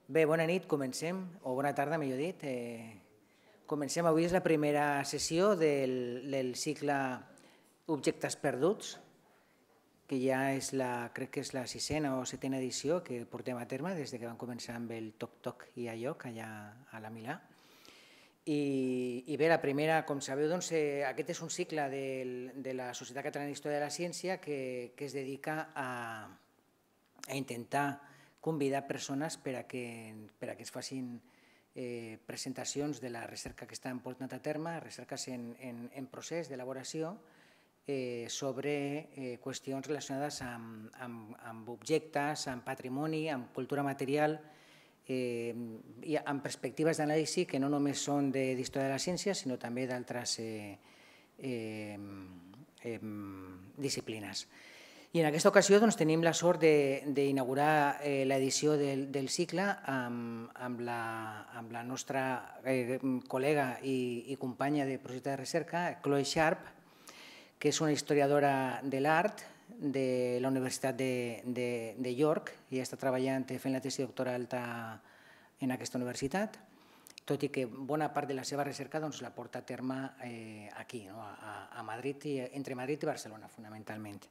Bé, bona nit, comencem, o bona tarda, millor dit. Comencem, avui és la primera sessió del cicle Objectes perduts, que ja és crec que és la 6a o 7a edició que portem a terme des que vam començar amb el Toc i Alloc allà a la Milà. I bé, la primera, com sabeu, aquest és un cicle de la Societat Catalana d'Història de la Ciència que es dedica a intentar convidar persones per a que es facin presentacions de la recerca que estan portant a terme, recerques en procés d'elaboració sobre qüestions relacionades amb objectes, amb patrimoni, amb cultura material, i amb perspectives d'anàlisi que no només són d'història de la ciència, sinó també d'altres disciplines. I en aquesta ocasió tenim la sort d'inaugurar l'edició del cicle amb la nostra col·lega i companya de projecte de recerca, Chloe Sharp, que és una historiadora de l'art de la Universitat de York i està treballant fent la tesi doctoral en aquesta universitat, tot i que bona part de la seva recerca la porta a terme aquí, a Madrid, entre Madrid i Barcelona, fonamentalment.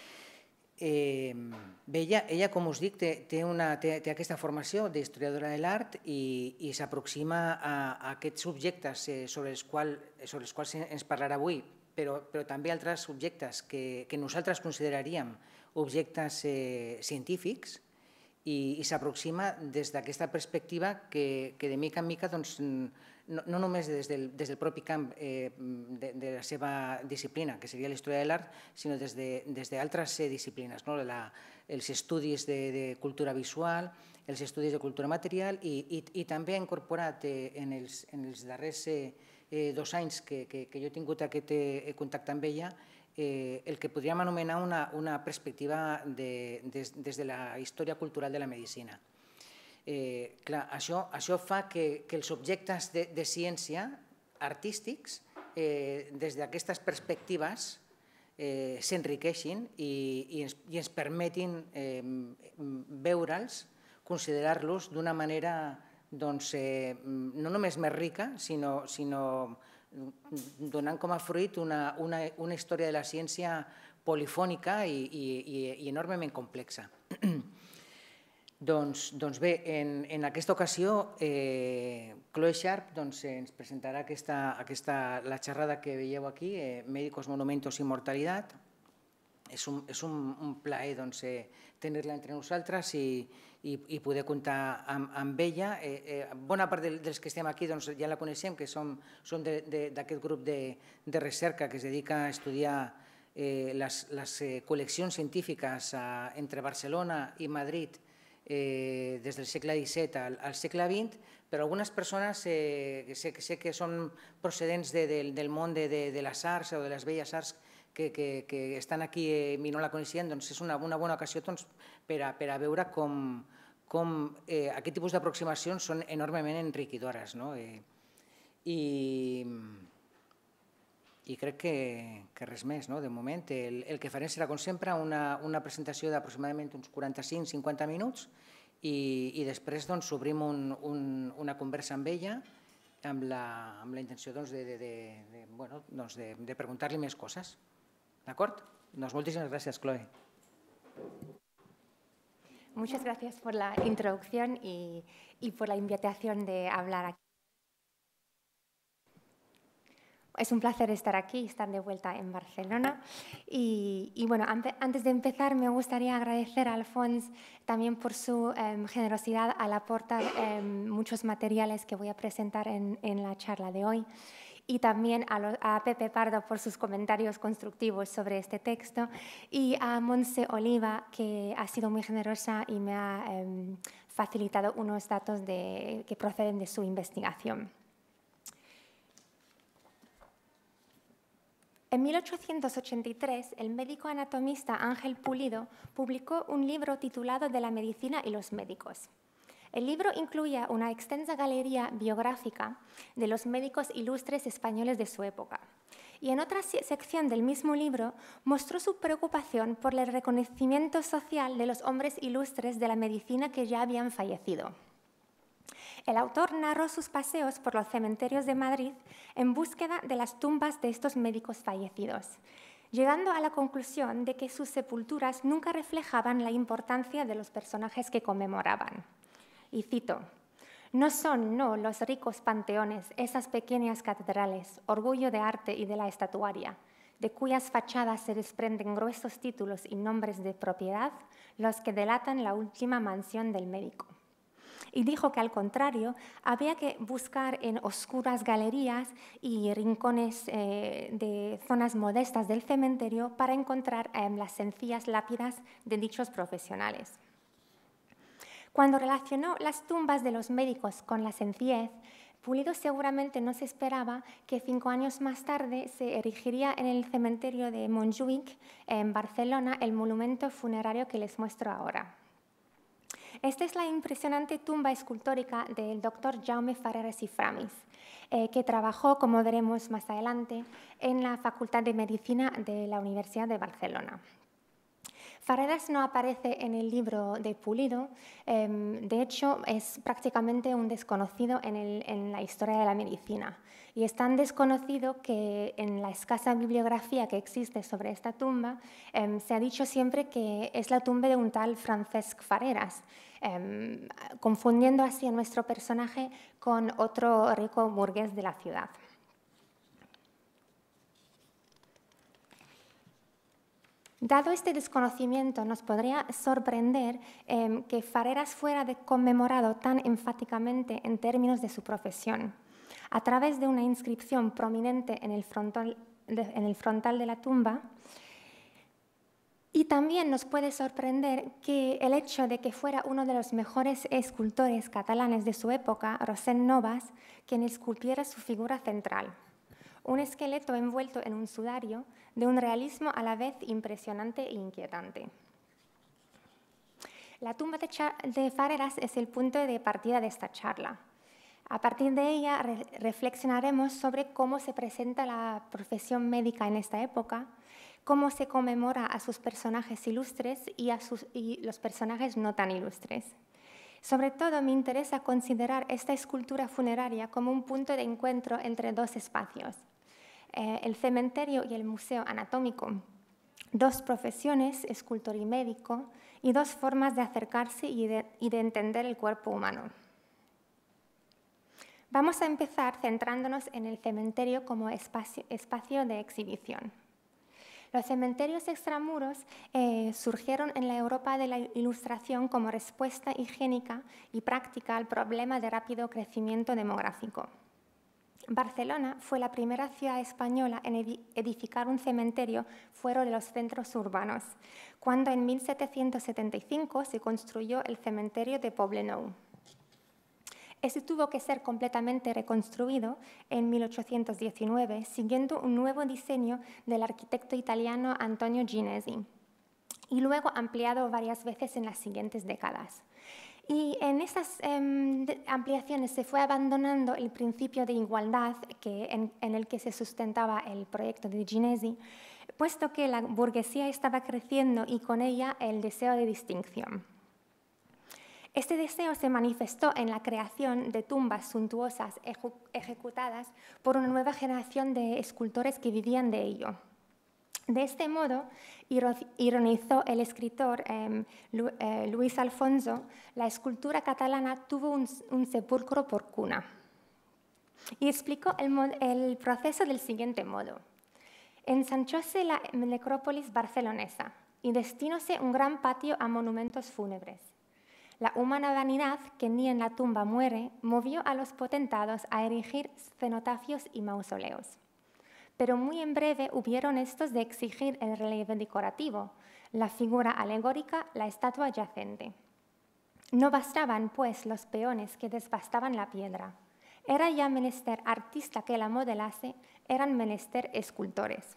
Bé, ella, com us dic, té aquesta formació d'historiadora de l'art i s'aproxima a aquests objectes sobre els quals ens parlarà avui, però també altres objectes que nosaltres consideraríem objectes científics i s'aproxima des d'aquesta perspectiva que de mica en mica no només des del propi camp de la seva disciplina, que seria la història de l'art, sinó des d'altres disciplines, els estudis de cultura visual, els estudis de cultura material i també ha incorporat en els darrers 2 anys que jo he tingut aquest contacte amb ella, el que podríem anomenar una perspectiva des de la història cultural de la medicina. Clar, això fa que els objectes de ciència artístics, des d'aquestes perspectives, s'enriqueixin i ens permetin veure'ls, considerar-los d'una manera no només més rica, sinó donant com a fruit una història de la ciència polifònica i enormement complexa. Doncs bé, en aquesta ocasió, Chloe Sharp ens presentarà la xerrada que veieu aquí, Médicos, Monumentos i Mortalitat. És un plaer tenir-la entre nosaltres i poder comptar amb ella. Bona part dels que estem aquí ja la coneixem, que som d'aquest grup de recerca que es dedica a estudiar les col·leccions científiques entre Barcelona i Madrid des del segle XVII al segle XX, però algunes persones sé que són procedents del món de les arts o de les belles arts que estan aquí i no la coneixien, és una bona ocasió per a veure com aquest tipus d'aproximacions són enormement enriquidores. I crec que res més, de moment. El que farem serà, com sempre, una presentació d'aproximadament uns 45-50 minuts i després obrim una conversa amb ella amb la intenció de preguntar-li més coses. D'acord? Doncs moltíssimes gràcies, Chloe. Muchas gracias por la introducción y por la invitación de hablar aquí. Es un placer estar aquí, estar de vuelta en Barcelona. Y bueno, antes de empezar me gustaría agradecer a Alfons también por su generosidad al aportar muchos materiales que voy a presentar en la charla de hoy. Y también a Pepe Pardo por sus comentarios constructivos sobre este texto y a Montse Oliva, que ha sido muy generosa y me ha facilitado unos datos que proceden de su investigación. En 1883, el médico anatomista Ángel Pulido publicó un libro titulado De la medicina y los médicos. El libro incluía una extensa galería biográfica de los médicos ilustres españoles de su época. Y en otra sección del mismo libro mostró su preocupación por el reconocimiento social de los hombres ilustres de la medicina que ya habían fallecido. El autor narró sus paseos por los cementerios de Madrid en búsqueda de las tumbas de estos médicos fallecidos, llegando a la conclusión de que sus sepulturas nunca reflejaban la importancia de los personajes que conmemoraban. Y cito: «No son, no, los ricos panteones, esas pequeñas catedrales, orgullo de arte y de la estatuaria, de cuyas fachadas se desprenden gruesos títulos y nombres de propiedad, los que delatan la última mansión del médico». Y dijo que, al contrario, había que buscar en oscuras galerías y rincones de zonas modestas del cementerio para encontrar las sencillas lápidas de dichos profesionales. Cuando relacionó las tumbas de los médicos con la sencillez, Pulido seguramente no se esperaba que 5 años más tarde se erigiría en el cementerio de Montjuïc, en Barcelona, el monumento funerario que les muestro ahora. Esta es la impresionante tumba escultórica del doctor Jaume Farreras i Framis, que trabajó, como veremos más adelante, en la Facultad de Medicina de la Universidad de Barcelona. Farreras no aparece en el libro de Pulido, de hecho es prácticamente un desconocido en la historia de la medicina, y es tan desconocido que en la escasa bibliografía que existe sobre esta tumba se ha dicho siempre que es la tumba de un tal Francesc Farreras, confundiendo así a nuestro personaje con otro rico burgués de la ciudad. Dado este desconocimiento, nos podría sorprender que Farreras fuera conmemorado tan enfáticamente en términos de su profesión, a través de una inscripción prominente en el frontal de la tumba. Y también nos puede sorprender que el hecho de que fuera uno de los mejores escultores catalanes de su época, Rossend Nobas, quien esculpiera su figura central, un esqueleto envuelto en un sudario de un realismo a la vez impresionante e inquietante. La tumba de Farreras es el punto de partida de esta charla. A partir de ella reflexionaremos sobre cómo se presenta la profesión médica en esta época, cómo se conmemora a sus personajes ilustres y los personajes no tan ilustres. Sobre todo, me interesa considerar esta escultura funeraria como un punto de encuentro entre dos espacios, el cementerio y el museo anatómico, dos profesiones, escultor y médico, y dos formas de acercarse y de entender el cuerpo humano. Vamos a empezar centrándonos en el cementerio como espacio de exhibición. Los cementerios extramuros surgieron en la Europa de la Ilustración como respuesta higiénica y práctica al problema de rápido crecimiento demográfico. Barcelona fue la primera ciudad española en edificar un cementerio fuera de los centros urbanos, cuando en 1775 se construyó el cementerio de Poblenou. Este tuvo que ser completamente reconstruido en 1819, siguiendo un nuevo diseño del arquitecto italiano Antonio Ginesi, y luego ampliado varias veces en las siguientes décadas. Y en estas ampliaciones se fue abandonando el principio de igualdad en el que se sustentaba el proyecto de Ginesi, puesto que la burguesía estaba creciendo y con ella el deseo de distinción. Este deseo se manifestó en la creación de tumbas suntuosas ejecutadas por una nueva generación de escultores que vivían de ello. De este modo, ironizó el escritor Luis Alfonso, la escultura catalana tuvo un sepulcro por cuna. Y explicó el proceso del siguiente modo. Ensanchóse la necrópolis barcelonesa y destinóse un gran patio a monumentos fúnebres. La humana vanidad, que ni en la tumba muere, movió a los potentados a erigir cenotafios y mausoleos. Pero muy en breve hubieron estos de exigir el relieve decorativo, la figura alegórica, la estatua yacente. No bastaban, pues, los peones que desbastaban la piedra. Era ya menester artista que la modelase, eran menester escultores.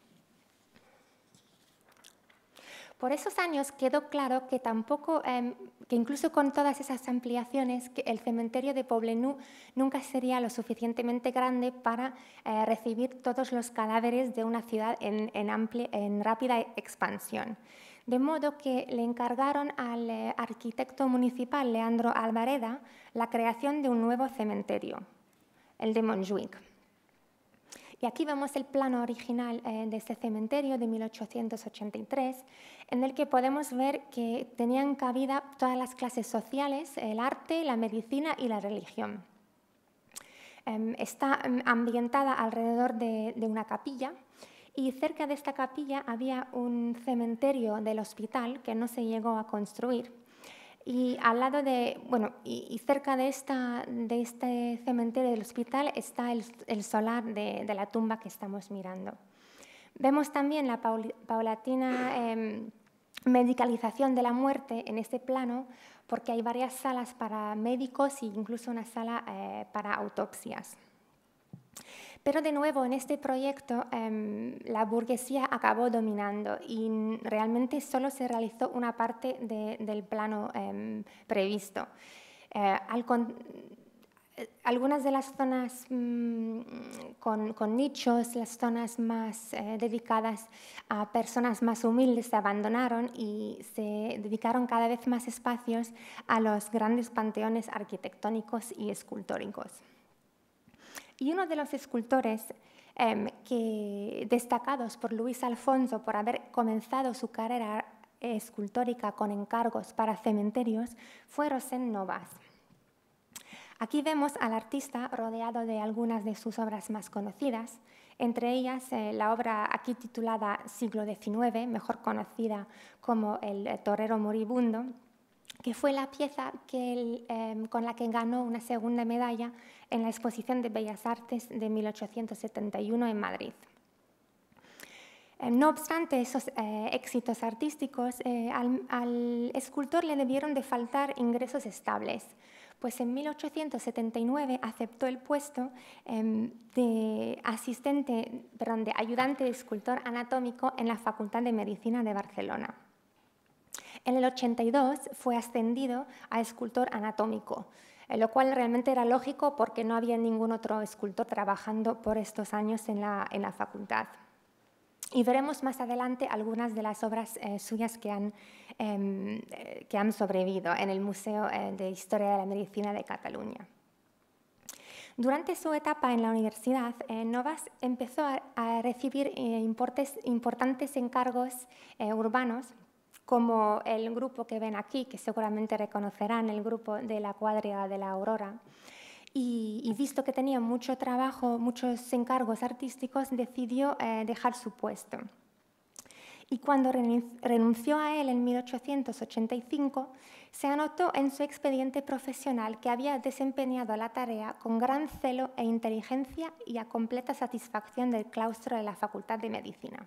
Por esos años quedó claro que que incluso con todas esas ampliaciones, que el cementerio de Poblenou nunca sería lo suficientemente grande para recibir todos los cadáveres de una ciudad en rápida expansión. de modo que le encargaron al arquitecto municipal Leandro Albareda la creación de un nuevo cementerio, el de Montjuïc. Y aquí vemos el plano original de este cementerio de 1883, en el que podemos ver que tenían cabida todas las clases sociales, el arte, la medicina y la religión. Está ambientada alrededor de una capilla, y cerca de esta capilla había un cementerio del hospital que no se llegó a construir. Y al lado y cerca de este cementerio del hospital está el solar de la tumba que estamos mirando. Vemos también la paulatina medicalización de la muerte en este plano, porque hay varias salas para médicos e incluso una sala para autopsias. Pero de nuevo, en este proyecto, la burguesía acabó dominando y realmente solo se realizó una parte del plano previsto. Algunas de las zonas con nichos, las zonas más dedicadas a personas más humildes se abandonaron y se dedicaron cada vez más espacios a los grandes panteones arquitectónicos y escultóricos. Y uno de los escultores destacados por Luis Alfonso por haber comenzado su carrera escultórica con encargos para cementerios fue Rossend Nobas. Aquí vemos al artista rodeado de algunas de sus obras más conocidas, entre ellas la obra aquí titulada Siglo XIX, mejor conocida como El torero moribundo, que fue la pieza con la que ganó una segunda medalla en la Exposición de Bellas Artes de 1871 en Madrid. No obstante esos éxitos artísticos, al escultor le debieron de faltar ingresos estables, pues en 1879 aceptó el puesto de ayudante de escultor anatómico en la Facultad de Medicina de Barcelona. En el 82 fue ascendido a escultor anatómico, lo cual realmente era lógico porque no había ningún otro escultor trabajando por estos años en la facultad. Y veremos más adelante algunas de las obras suyas que han sobrevivido en el Museo de Historia de la Medicina de Cataluña. Durante su etapa en la universidad, Nobas empezó a recibir importantes encargos urbanos, como el grupo que ven aquí, que seguramente reconocerán, el grupo de la Cuadriga de la Aurora. Y visto que tenía mucho trabajo, muchos encargos artísticos, decidió dejar su puesto. Y cuando renunció a él en 1885, se anotó en su expediente profesional que había desempeñado la tarea con gran celo e inteligencia y a completa satisfacción del claustro de la Facultad de Medicina.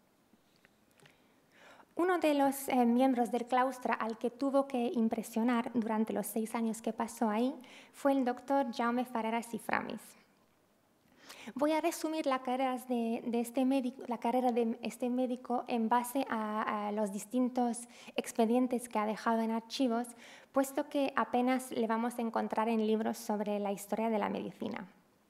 Uno de los miembros del claustro al que tuvo que impresionar durante los 6 años que pasó ahí fue el doctor Jaume Farreras i Framis. Voy a resumir la carrera de este médico en base a los distintos expedientes que ha dejado en archivos, puesto que apenas le vamos a encontrar en libros sobre la historia de la medicina.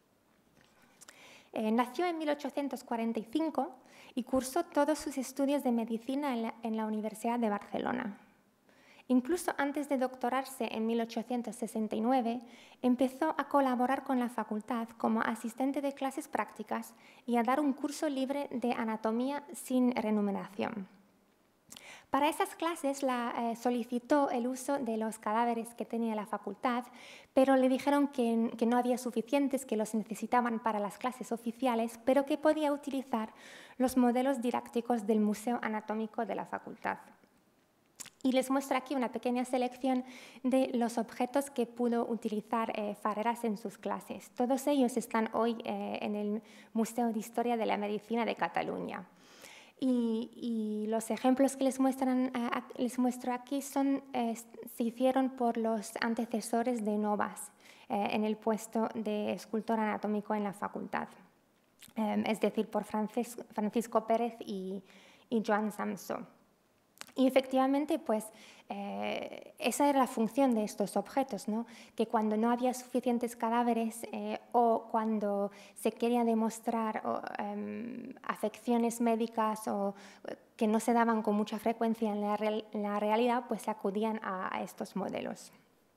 Nació en 1845 y cursó todos sus estudios de medicina en la Universidad de Barcelona. Incluso antes de doctorarse en 1869, empezó a colaborar con la facultad como asistente de clases prácticas y a dar un curso libre de anatomía sin remuneración. Para esas clases solicitó el uso de los cadáveres que tenía la facultad, pero le dijeron que no había suficientes, que los necesitaban para las clases oficiales, pero que podía utilizar los modelos didácticos del Museo Anatómico de la facultad. Y les muestro aquí una pequeña selección de los objetos que pudo utilizar Farreras en sus clases. Todos ellos están hoy en el Museo de Historia de la Medicina de Cataluña. Y los ejemplos que les muestro aquí se hicieron por los antecesores de Nobas en el puesto de escultor anatómico en la facultad, es decir, por Francisco Pérez y Joan Samsó. Y efectivamente, pues, esa era la función de estos objetos, ¿no? Que cuando no había suficientes cadáveres o cuando se quería demostrar afecciones médicas o que no se daban con mucha frecuencia en la realidad, pues se acudían a estos modelos.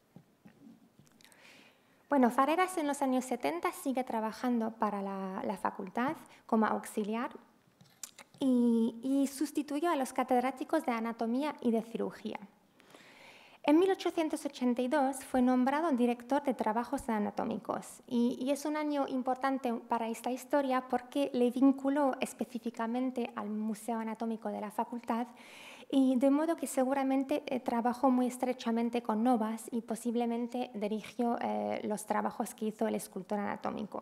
Bueno, Farreras en los años 70 sigue trabajando para la facultad como auxiliar y sustituyó a los catedráticos de anatomía y de cirugía. En 1882 fue nombrado director de trabajos anatómicos y es un año importante para esta historia porque le vinculó específicamente al Museo Anatómico de la Facultad y de modo que seguramente trabajó muy estrechamente con Novas y posiblemente dirigió los trabajos que hizo el escultor anatómico.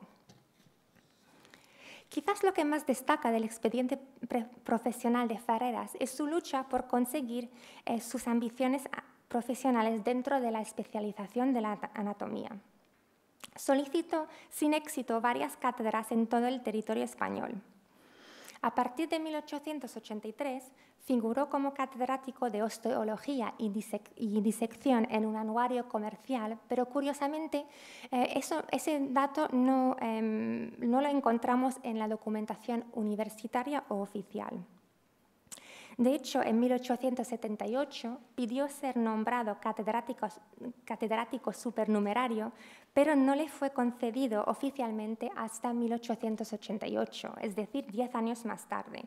Quizás lo que más destaca del expediente profesional de Farreras es su lucha por conseguir sus ambiciones profesionales dentro de la especialización de la anatomía. Solicitó sin éxito varias cátedras en todo el territorio español. A partir de 1883 figuró como catedrático de osteología y disección en un anuario comercial, pero curiosamente ese dato no lo encontramos en la documentación universitaria o oficial. De hecho, en 1878 pidió ser nombrado catedrático supernumerario, pero no le fue concedido oficialmente hasta 1888, es decir, 10 años más tarde.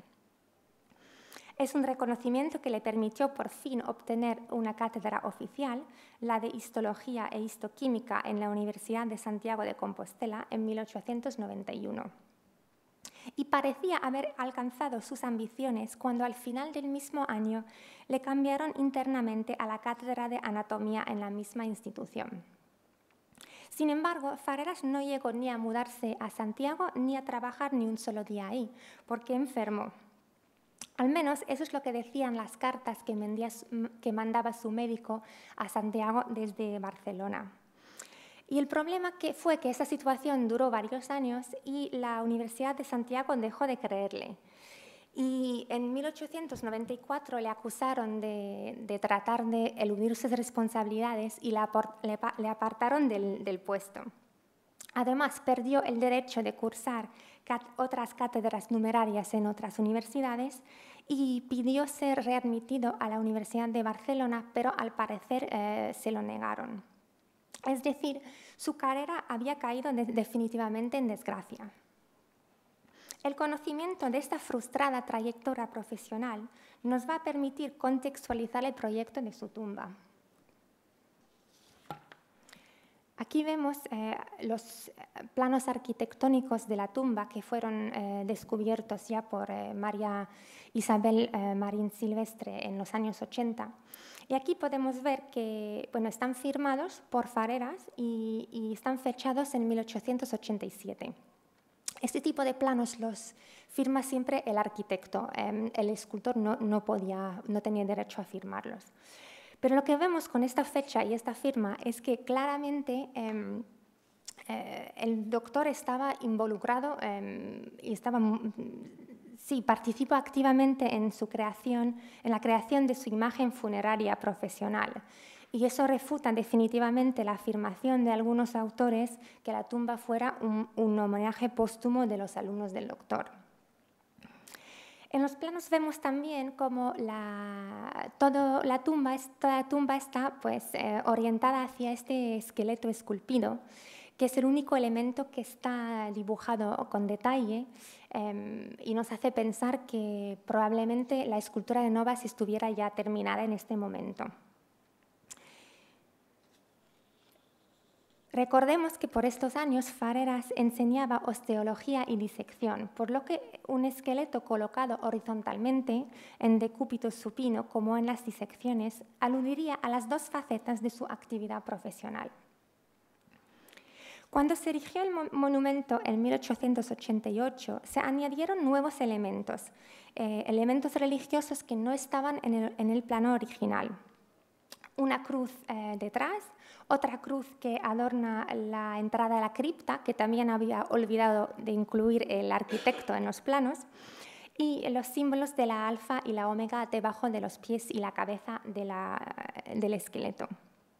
Es un reconocimiento que le permitió por fin obtener una cátedra oficial, la de Histología e Histoquímica en la Universidad de Santiago de Compostela en 1891. Y parecía haber alcanzado sus ambiciones cuando al final del mismo año le cambiaron internamente a la cátedra de anatomía en la misma institución. Sin embargo, Farreras no llegó ni a mudarse a Santiago ni a trabajar ni un solo día ahí, porque enfermó. Al menos eso es lo que decían las cartas que mandaba su médico a Santiago desde Barcelona. Y el problema fue que esa situación duró varios años y la Universidad de Santiago dejó de creerle. Y en 1894 le acusaron de tratar de eludir sus responsabilidades y le apartaron del puesto. Además, perdió el derecho de cursar otras cátedras numerarias en otras universidades y pidió ser readmitido a la Universidad de Barcelona, pero al parecer se lo negaron. Es decir, su carrera había caído definitivamente en desgracia. El conocimiento de esta frustrada trayectoria profesional nos va a permitir contextualizar el proyecto de su tumba. Aquí vemos los planos arquitectónicos de la tumba que fueron descubiertos ya por María Isabel Marín Silvestre en los años 80. Y aquí podemos ver que están firmados por Farreras y están fechados en 1887. Este tipo de planos los firma siempre el arquitecto. El escultor no tenía derecho a firmarlos. Pero lo que vemos con esta fecha y esta firma es que claramente el doctor estaba involucrado y participó activamente en la creación de su imagen funeraria profesional. Y eso refuta definitivamente la afirmación de algunos autores que la tumba fuera un homenaje póstumo de los alumnos del doctor. En los planos vemos también cómo toda la tumba está orientada hacia este esqueleto esculpido, que es el único elemento que está dibujado con detalle y nos hace pensar que probablemente la escultura de Novas estuviera ya terminada en este momento. Recordemos que por estos años Farreras enseñaba osteología y disección, por lo que un esqueleto colocado horizontalmente en decúbito supino, como en las disecciones, aludiría a las dos facetas de su actividad profesional. Cuando se erigió el monumento en 1888, se añadieron nuevos elementos religiosos que no estaban en el plano original. Una cruz detrás, otra cruz que adorna la entrada de la cripta, que también había olvidado de incluir el arquitecto en los planos, y los símbolos de la alfa y la omega debajo de los pies y la cabeza del esqueleto.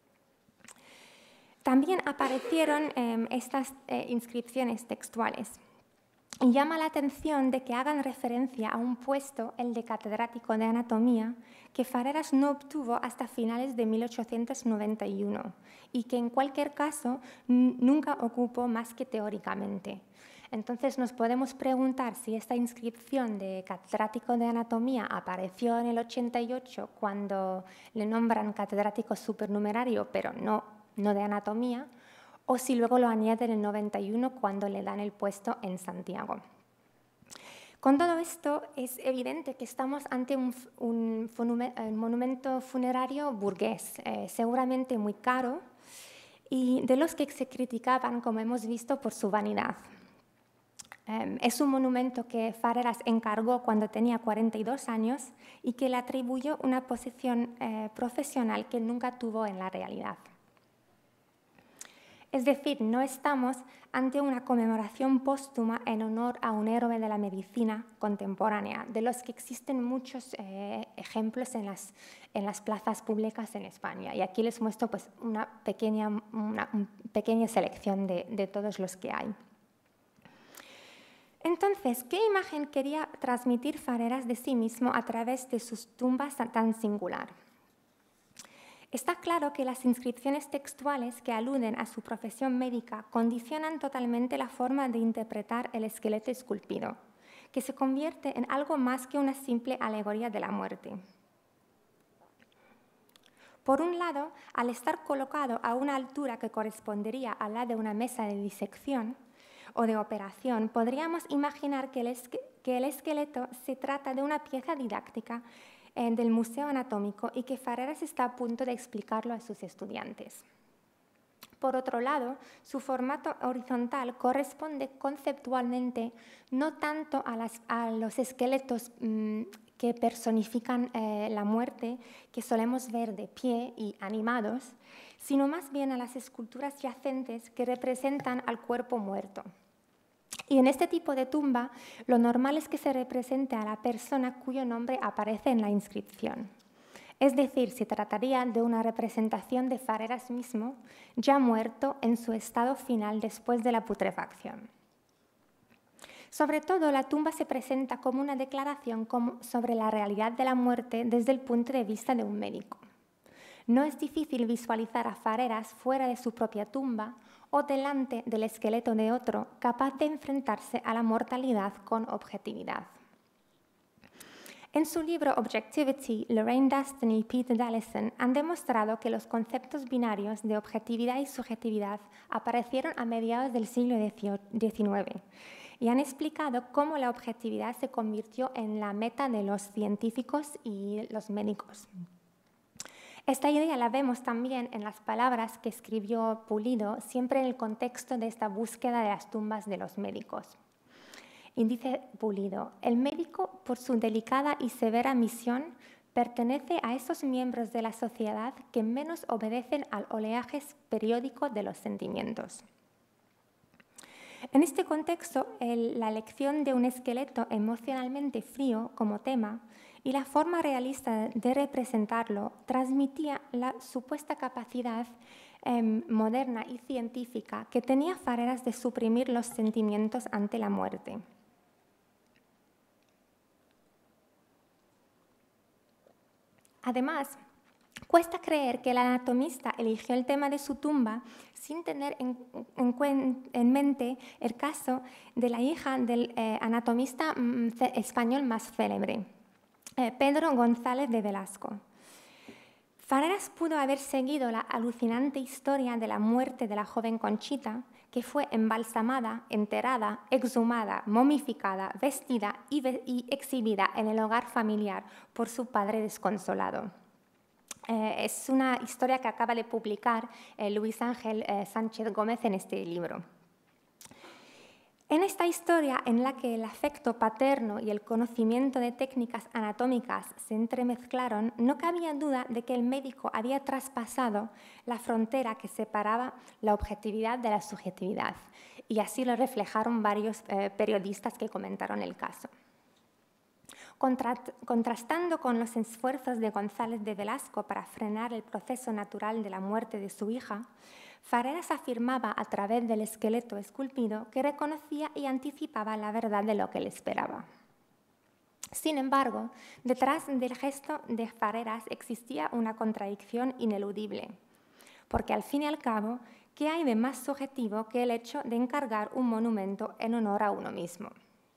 También aparecieron estas inscripciones textuales. Y llama la atención de que hagan referencia a un puesto, el de catedrático de anatomía, que Farreras no obtuvo hasta finales de 1891 y que en cualquier caso nunca ocupó más que teóricamente. Entonces nos podemos preguntar si esta inscripción de catedrático de anatomía apareció en el 88 cuando le nombran catedrático supernumerario, pero no de anatomía, o si luego lo añaden en el 91 cuando le dan el puesto en Santiago. Con todo esto, es evidente que estamos ante un monumento funerario burgués, seguramente muy caro, y de los que se criticaban, como hemos visto, por su vanidad. Es un monumento que Farreras encargó cuando tenía 42 años y que le atribuyó una posición profesional que nunca tuvo en la realidad. Es decir, no estamos ante una conmemoración póstuma en honor a un héroe de la medicina contemporánea, de los que existen muchos ejemplos en las plazas públicas en España. Y aquí les muestro pues, una pequeña selección de todos los que hay. Entonces, ¿qué imagen quería transmitir Farreras de sí mismo a través de sus tumbas tan singular? Está claro que las inscripciones textuales que aluden a su profesión médica condicionan totalmente la forma de interpretar el esqueleto esculpido, que se convierte en algo más que una simple alegoría de la muerte. Por un lado, al estar colocado a una altura que correspondería a la de una mesa de disección o de operación, podríamos imaginar que el esqueleto se trata de una pieza didáctica del Museo Anatómico y que Farreras está a punto de explicarlo a sus estudiantes. Por otro lado, su formato horizontal corresponde conceptualmente no tanto a los esqueletos que personifican la muerte, que solemos ver de pie y animados, sino más bien a las esculturas yacentes que representan al cuerpo muerto. Y en este tipo de tumba, lo normal es que se represente a la persona cuyo nombre aparece en la inscripción. Es decir, se trataría de una representación de Farreras mismo, ya muerto en su estado final después de la putrefacción. Sobre todo, la tumba se presenta como una declaración sobre la realidad de la muerte desde el punto de vista de un médico. No es difícil visualizar a Farreras fuera de su propia tumba o delante del esqueleto de otro, capaz de enfrentarse a la mortalidad con objetividad. En su libro Objectivity, Lorraine Dustin y Peter Dallison han demostrado que los conceptos binarios de objetividad y subjetividad aparecieron a mediados del siglo XIX y han explicado cómo la objetividad se convirtió en la meta de los científicos y los médicos. Esta idea la vemos también en las palabras que escribió Pulido, siempre en el contexto de esta búsqueda de las tumbas de los médicos. Y dice Pulido, el médico, por su delicada y severa misión, pertenece a esos miembros de la sociedad que menos obedecen al oleaje periódico de los sentimientos. En este contexto, la elección de un esqueleto emocionalmente frío como tema y la forma realista de representarlo transmitía la supuesta capacidad moderna y científica que tenía Farreras de suprimir los sentimientos ante la muerte. Además, cuesta creer que el anatomista eligió el tema de su tumba sin tener en mente el caso de la hija del anatomista español más célebre, Pedro González de Velasco. Farreras pudo haber seguido la alucinante historia de la muerte de la joven Conchita, que fue embalsamada, enterrada, exhumada, momificada, vestida y exhibida en el hogar familiar por su padre desconsolado. Es una historia que acaba de publicar Luis Ángel Sánchez Gómez en este libro. En esta historia, en la que el afecto paterno y el conocimiento de técnicas anatómicas se entremezclaron, no cabía duda de que el médico había traspasado la frontera que separaba la objetividad de la subjetividad, y así lo reflejaron varios periodistas que comentaron el caso. Contrastando con los esfuerzos de González de Velasco para frenar el proceso natural de la muerte de su hija, Farreras afirmaba a través del esqueleto esculpido que reconocía y anticipaba la verdad de lo que le esperaba. Sin embargo, detrás del gesto de Farreras existía una contradicción ineludible, porque al fin y al cabo, ¿qué hay de más subjetivo que el hecho de encargar un monumento en honor a uno mismo?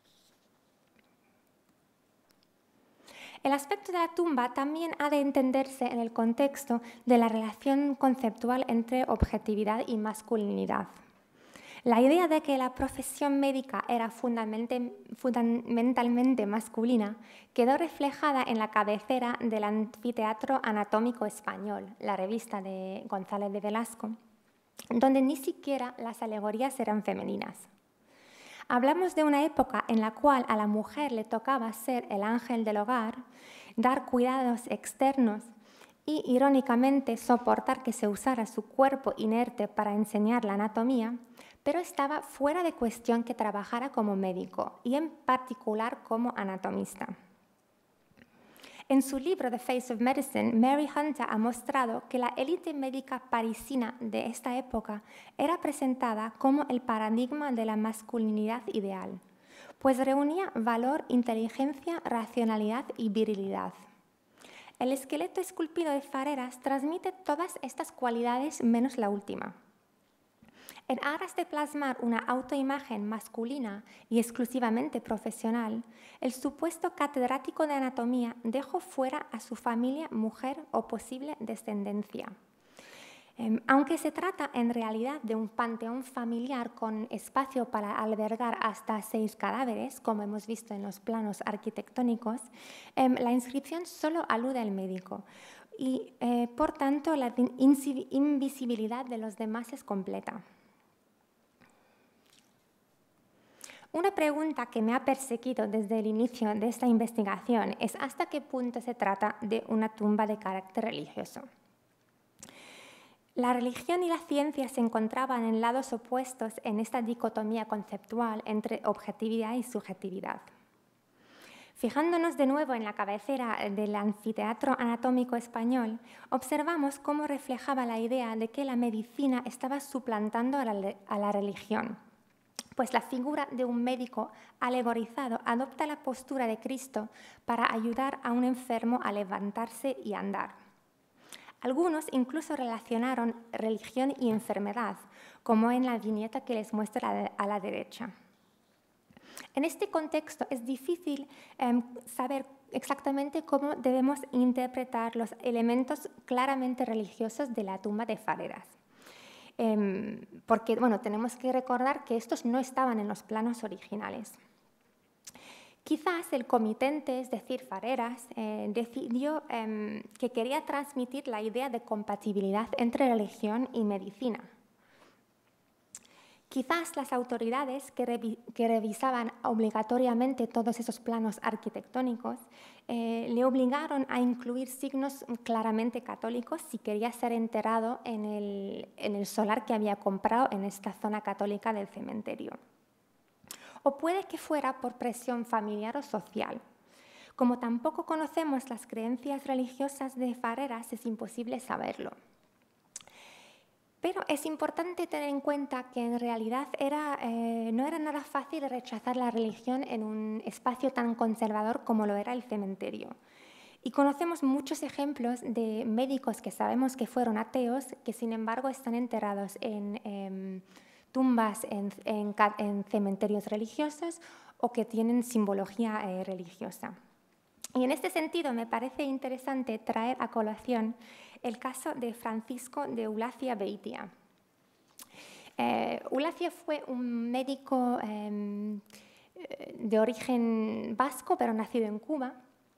El aspecto de la tumba también ha de entenderse en el contexto de la relación conceptual entre objetividad y masculinidad. La idea de que la profesión médica era fundamentalmente masculina quedó reflejada en la cabecera del Anfiteatro Anatómico Español, la revista de González de Velasco, donde ni siquiera las alegorías eran femeninas. Hablamos de una época en la cual a la mujer le tocaba ser el ángel del hogar, dar cuidados externos y, irónicamente, soportar que se usara su cuerpo inerte para enseñar la anatomía, pero estaba fuera de cuestión que trabajara como médico y en particular como anatomista. En su libro The Face of Medicine, Mary Hunter ha mostrado que la élite médica parisina de esta época era presentada como el paradigma de la masculinidad ideal, pues reunía valor, inteligencia, racionalidad y virilidad. El esqueleto esculpido de Farreras transmite todas estas cualidades menos la última. En aras de plasmar una autoimagen masculina y exclusivamente profesional, el supuesto catedrático de anatomía dejó fuera a su familia, mujer o posible descendencia. Aunque se trata en realidad de un panteón familiar con espacio para albergar hasta 6 cadáveres, como hemos visto en los planos arquitectónicos, la inscripción solo alude al médico y, por tanto, la invisibilidad de los demás es completa. Una pregunta que me ha perseguido desde el inicio de esta investigación es hasta qué punto se trata de una tumba de carácter religioso. La religión y la ciencia se encontraban en lados opuestos en esta dicotomía conceptual entre objetividad y subjetividad. Fijándonos de nuevo en la cabecera del Anfiteatro Anatómico Español, observamos cómo reflejaba la idea de que la medicina estaba suplantando a la religión, pues la figura de un médico alegorizado adopta la postura de Cristo para ayudar a un enfermo a levantarse y andar. Algunos incluso relacionaron religión y enfermedad, como en la viñeta que les muestra a la derecha. En este contexto es difícil saber exactamente cómo debemos interpretar los elementos claramente religiosos de la tumba de Farreras. Porque tenemos que recordar que estos no estaban en los planos originales. Quizás el comitente, es decir, Farreras, decidió que quería transmitir la idea de compatibilidad entre religión y medicina. Quizás las autoridades que revisaban obligatoriamente todos esos planos arquitectónicos le obligaron a incluir signos claramente católicos si quería ser enterrado en el solar que había comprado en esta zona católica del cementerio. O puede que fuera por presión familiar o social. Como tampoco conocemos las creencias religiosas de Farreras, es imposible saberlo. Pero es importante tener en cuenta que en realidad no era nada fácil rechazar la religión en un espacio tan conservador como lo era el cementerio. Y conocemos muchos ejemplos de médicos que sabemos que fueron ateos, que sin embargo están enterrados en tumbas en cementerios religiosos o que tienen simbología religiosa. Y en este sentido me parece interesante traer a colación el caso de Francisco de Eulacia Beitia. Eulacia fue un médico de origen vasco, pero nacido en Cuba,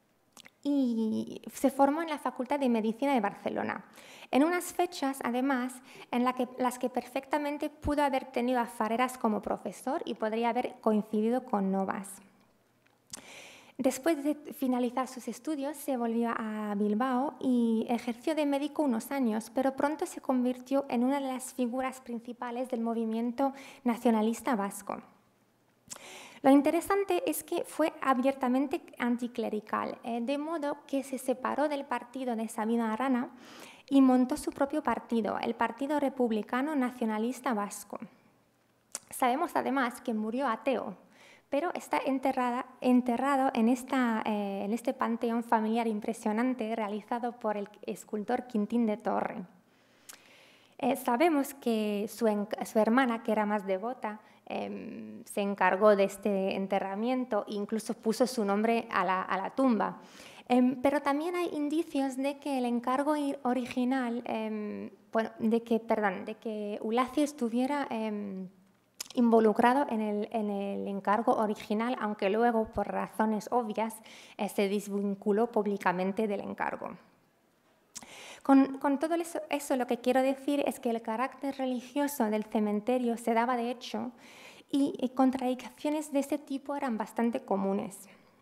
y se formó en la Facultad de Medicina de Barcelona, en unas fechas, además, en las que perfectamente pudo haber tenido a Farreras como profesor y podría haber coincidido con Novas. Después de finalizar sus estudios, se volvió a Bilbao y ejerció de médico unos años, pero pronto se convirtió en una de las figuras principales del movimiento nacionalista vasco. Lo interesante es que fue abiertamente anticlerical, de modo que se separó del partido de Sabino Arana y montó su propio partido, el Partido Republicano Nacionalista Vasco. Sabemos además que murió ateo, pero está enterrado en este panteón familiar impresionante realizado por el escultor Quintín de Torre. Sabemos que su hermana, que era más devota, se encargó de este enterramiento e incluso puso su nombre a la tumba. Pero también hay indicios de que el encargo original, de que Ulacio estuviera involucrado en el encargo original, aunque luego, por razones obvias, se desvinculó públicamente del encargo. Con todo eso lo que quiero decir es que el carácter religioso del cementerio se daba de hecho y contradicciones de este tipo eran bastante comunes.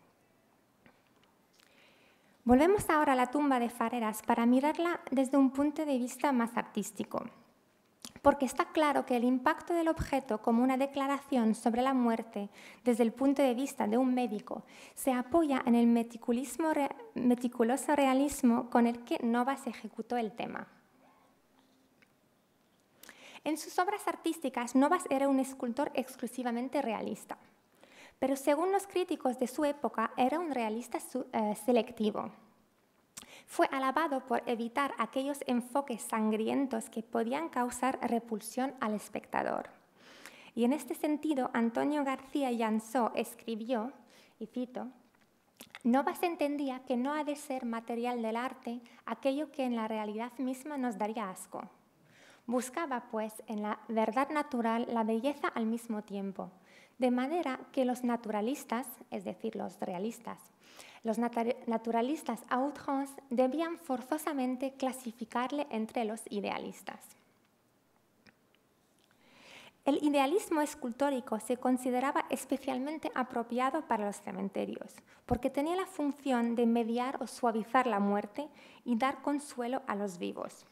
Volvemos ahora a la tumba de Fareras para mirarla desde un punto de vista más artístico, porque está claro que el impacto del objeto como una declaración sobre la muerte desde el punto de vista de un médico se apoya en el meticuloso realismo con el que Novas ejecutó el tema. En sus obras artísticas, Novas era un escultor exclusivamente realista, pero según los críticos de su época, era un realista selectivo. Fue alabado por evitar aquellos enfoques sangrientos que podían causar repulsión al espectador. Y en este sentido, Antonio García Llansó escribió, y cito, Novas entendía que no ha de ser material del arte aquello que en la realidad misma nos daría asco. Buscaba, pues, en la verdad natural la belleza al mismo tiempo, de manera que los naturalistas, es decir, los realistas, los naturalistas a outrance debían forzosamente clasificarle entre los idealistas. El idealismo escultórico se consideraba especialmente apropiado para los cementerios, porque tenía la función de mediar o suavizar la muerte y dar consuelo a los vivos.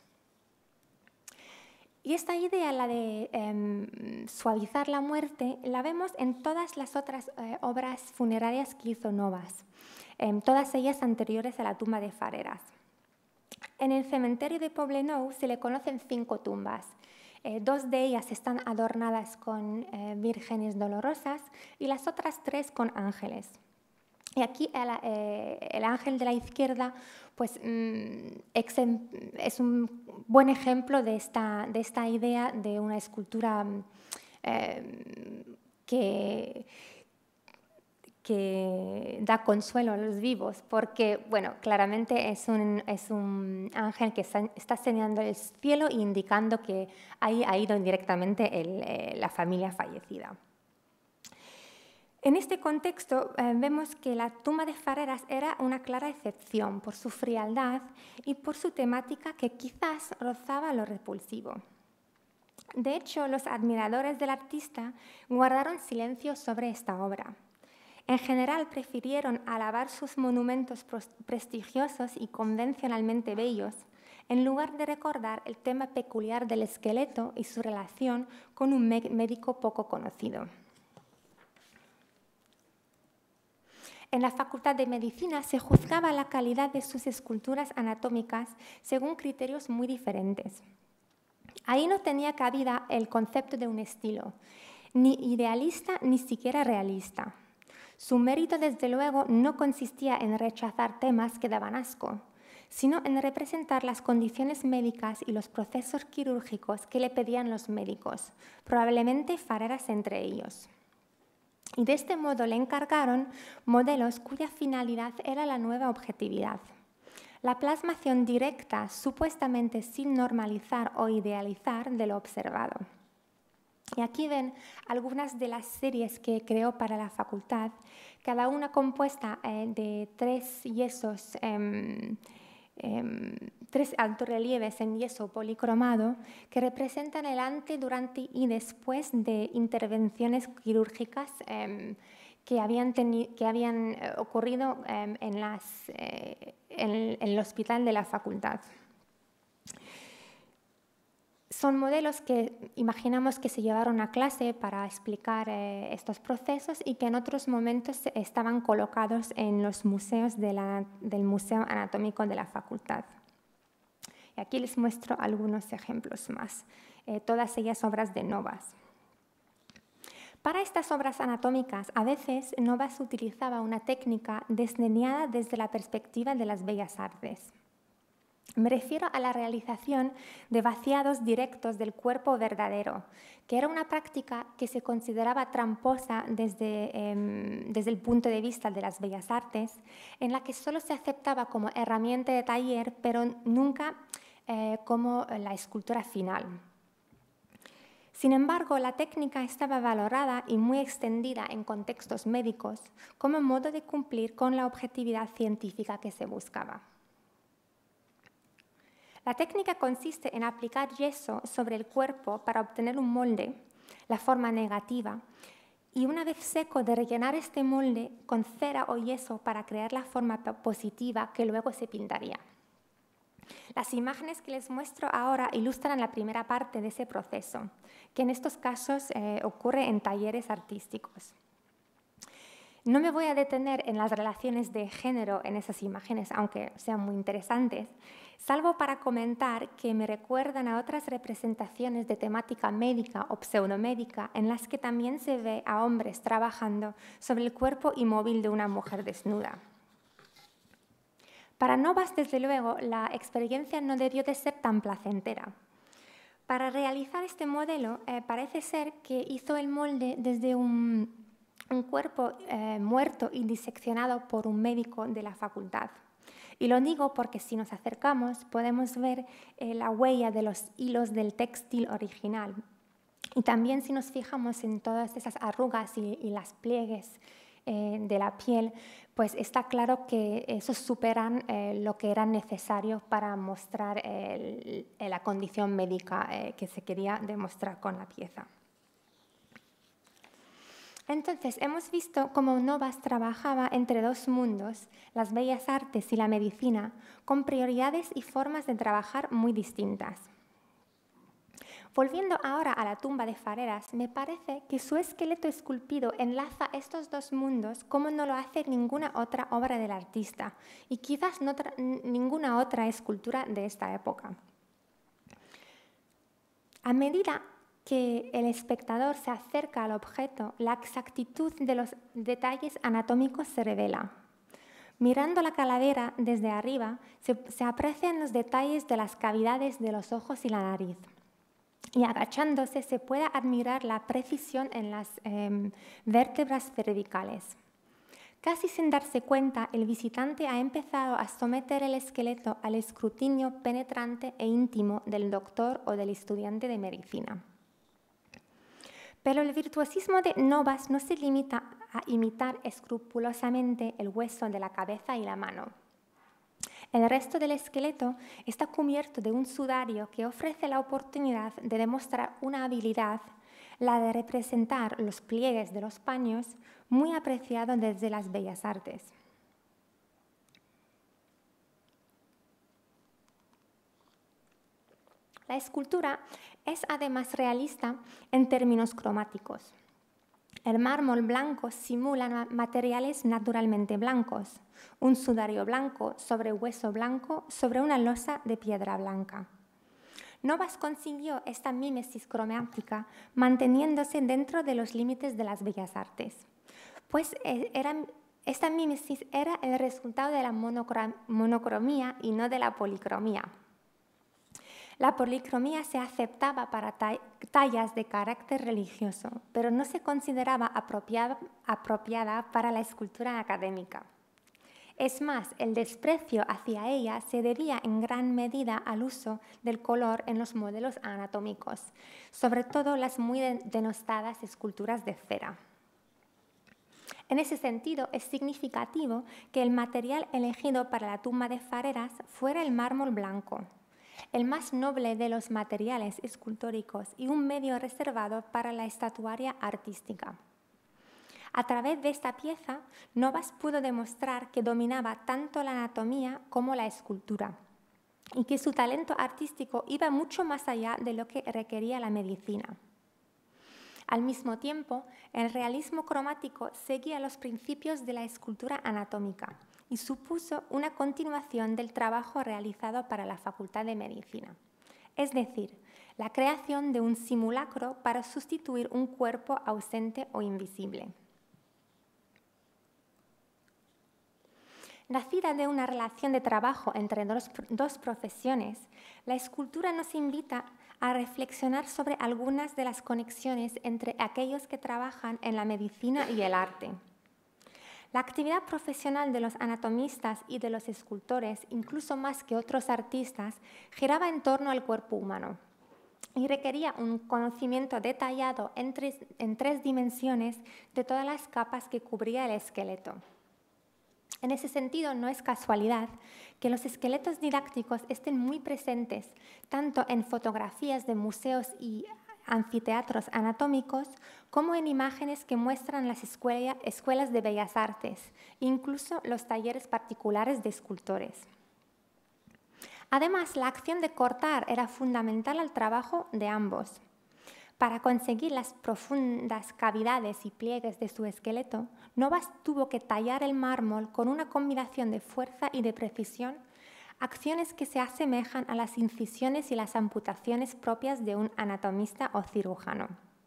Y esta idea, la de suavizar la muerte, la vemos en todas las otras obras funerarias que hizo Novas, todas ellas anteriores a la tumba de Fareras. En el cementerio de Poblenou se le conocen 5 tumbas. 2 de ellas están adornadas con vírgenes dolorosas y las otras 3 con ángeles. Y aquí el ángel de la izquierda pues, es un buen ejemplo de esta idea de una escultura que da consuelo a los vivos, porque bueno, claramente es un ángel que está señalando el cielo e indicando que ahí ha ido directamente la familia fallecida. En este contexto vemos que la tumba de Fareras era una clara excepción por su frialdad y por su temática que quizás rozaba lo repulsivo. De hecho, los admiradores del artista guardaron silencio sobre esta obra. En general prefirieron alabar sus monumentos prestigiosos y convencionalmente bellos en lugar de recordar el tema peculiar del esqueleto y su relación con un médico poco conocido. En la Facultad de Medicina se juzgaba la calidad de sus esculturas anatómicas según criterios muy diferentes. Ahí no tenía cabida el concepto de un estilo, ni idealista ni siquiera realista. Su mérito, desde luego, no consistía en rechazar temas que daban asco, sino en representar las condiciones médicas y los procesos quirúrgicos que le pedían los médicos, probablemente Fareras entre ellos. Y de este modo le encargaron modelos cuya finalidad era la nueva objetividad. La plasmación directa, supuestamente sin normalizar o idealizar, de lo observado. Y aquí ven algunas de las series que creó para la facultad, cada una compuesta de 3 yesos, 3 altorrelieves en yeso policromado que representan el antes, durante y después de intervenciones quirúrgicas que habían ocurrido en el hospital de la facultad. Son modelos que imaginamos que se llevaron a clase para explicar estos procesos y que en otros momentos estaban colocados en los museos del Museo Anatómico de la Facultad. Y aquí les muestro algunos ejemplos más, todas ellas obras de Novas. Para estas obras anatómicas, a veces Novas utilizaba una técnica desdeñada desde la perspectiva de las bellas artes. Me refiero a la realización de vaciados directos del cuerpo verdadero, que era una práctica que se consideraba tramposa desde el punto de vista de las bellas artes, en la que solo se aceptaba como herramienta de taller, pero nunca como la escultura final. Sin embargo, la técnica estaba valorada y muy extendida en contextos médicos como modo de cumplir con la objetividad científica que se buscaba. La técnica consiste en aplicar yeso sobre el cuerpo para obtener un molde, la forma negativa, y una vez seco de rellenar este molde con cera o yeso para crear la forma positiva que luego se pintaría. Las imágenes que les muestro ahora ilustran la primera parte de ese proceso, que en estos casos ocurre en talleres artísticos. No me voy a detener en las relaciones de género en esas imágenes, aunque sean muy interesantes, salvo para comentar que me recuerdan a otras representaciones de temática médica o pseudomédica en las que también se ve a hombres trabajando sobre el cuerpo inmóvil de una mujer desnuda. Para Novas, desde luego, la experiencia no debió de ser tan placentera. Para realizar este modelo, parece ser que hizo el molde desde un cuerpo muerto y diseccionado por un médico de la facultad. Y lo digo porque si nos acercamos podemos ver la huella de los hilos del textil original. Y también si nos fijamos en todas esas arrugas y las pliegues de la piel, pues está claro que esos superan lo que era necesario para mostrar la condición médica que se quería demostrar con la pieza. Entonces, hemos visto cómo Novas trabajaba entre dos mundos, las bellas artes y la medicina, con prioridades y formas de trabajar muy distintas. Volviendo ahora a la tumba de Fareras, me parece que su esqueleto esculpido enlaza estos dos mundos como no lo hace ninguna otra obra del artista y quizás ninguna otra escultura de esta época. A medida que el espectador se acerca al objeto, la exactitud de los detalles anatómicos se revela. Mirando la calavera desde arriba, se aprecian los detalles de las cavidades de los ojos y la nariz. Y agachándose se puede admirar la precisión en las vértebras cervicales. Casi sin darse cuenta, el visitante ha empezado a someter el esqueleto al escrutinio penetrante e íntimo del doctor o del estudiante de medicina. Pero el virtuosismo de Novas no se limita a imitar escrupulosamente el hueso de la cabeza y la mano. El resto del esqueleto está cubierto de un sudario que ofrece la oportunidad de demostrar una habilidad, la de representar los pliegues de los paños, muy apreciado desde las bellas artes. La escultura es además realista en términos cromáticos. El mármol blanco simula materiales naturalmente blancos, un sudario blanco sobre hueso blanco sobre una losa de piedra blanca. Novas consiguió esta mímesis cromática manteniéndose dentro de los límites de las bellas artes, pues esta mímesis era el resultado de la monocromía y no de la policromía. La policromía se aceptaba para tallas de carácter religioso, pero no se consideraba apropiada para la escultura académica. Es más, el desprecio hacia ella se debía en gran medida al uso del color en los modelos anatómicos, sobre todo las muy denostadas esculturas de cera. En ese sentido, es significativo que el material elegido para la tumba de Fareras fuera el mármol blanco, el más noble de los materiales escultóricos y un medio reservado para la estatuaria artística. A través de esta pieza, Novas pudo demostrar que dominaba tanto la anatomía como la escultura. y que su talento artístico iba mucho más allá de lo que requería la medicina. Al mismo tiempo, el realismo cromático seguía los principios de la escultura anatómica y supuso una continuación del trabajo realizado para la Facultad de Medicina, es decir, la creación de un simulacro para sustituir un cuerpo ausente o invisible. Nacida de una relación de trabajo entre dos profesiones, la escultura nos invita a reflexionar sobre algunas de las conexiones entre aquellos que trabajan en la medicina y el arte. La actividad profesional de los anatomistas y de los escultores, incluso más que otros artistas, giraba en torno al cuerpo humano y requería un conocimiento detallado en tres dimensiones de todas las capas que cubría el esqueleto. En ese sentido, no es casualidad que los esqueletos didácticos estén muy presentes tanto en fotografías de museos y anfiteatros anatómicos como en imágenes que muestran las escuelas de bellas artes, incluso los talleres particulares de escultores. Además, la acción de cortar era fundamental al trabajo de ambos. Para conseguir las profundas cavidades y pliegues de su esqueleto, Novas tuvo que tallar el mármol con una combinación de fuerza y de precisión, acciones que se asemejan a las incisiones y las amputaciones propias de un anatomista o cirujano.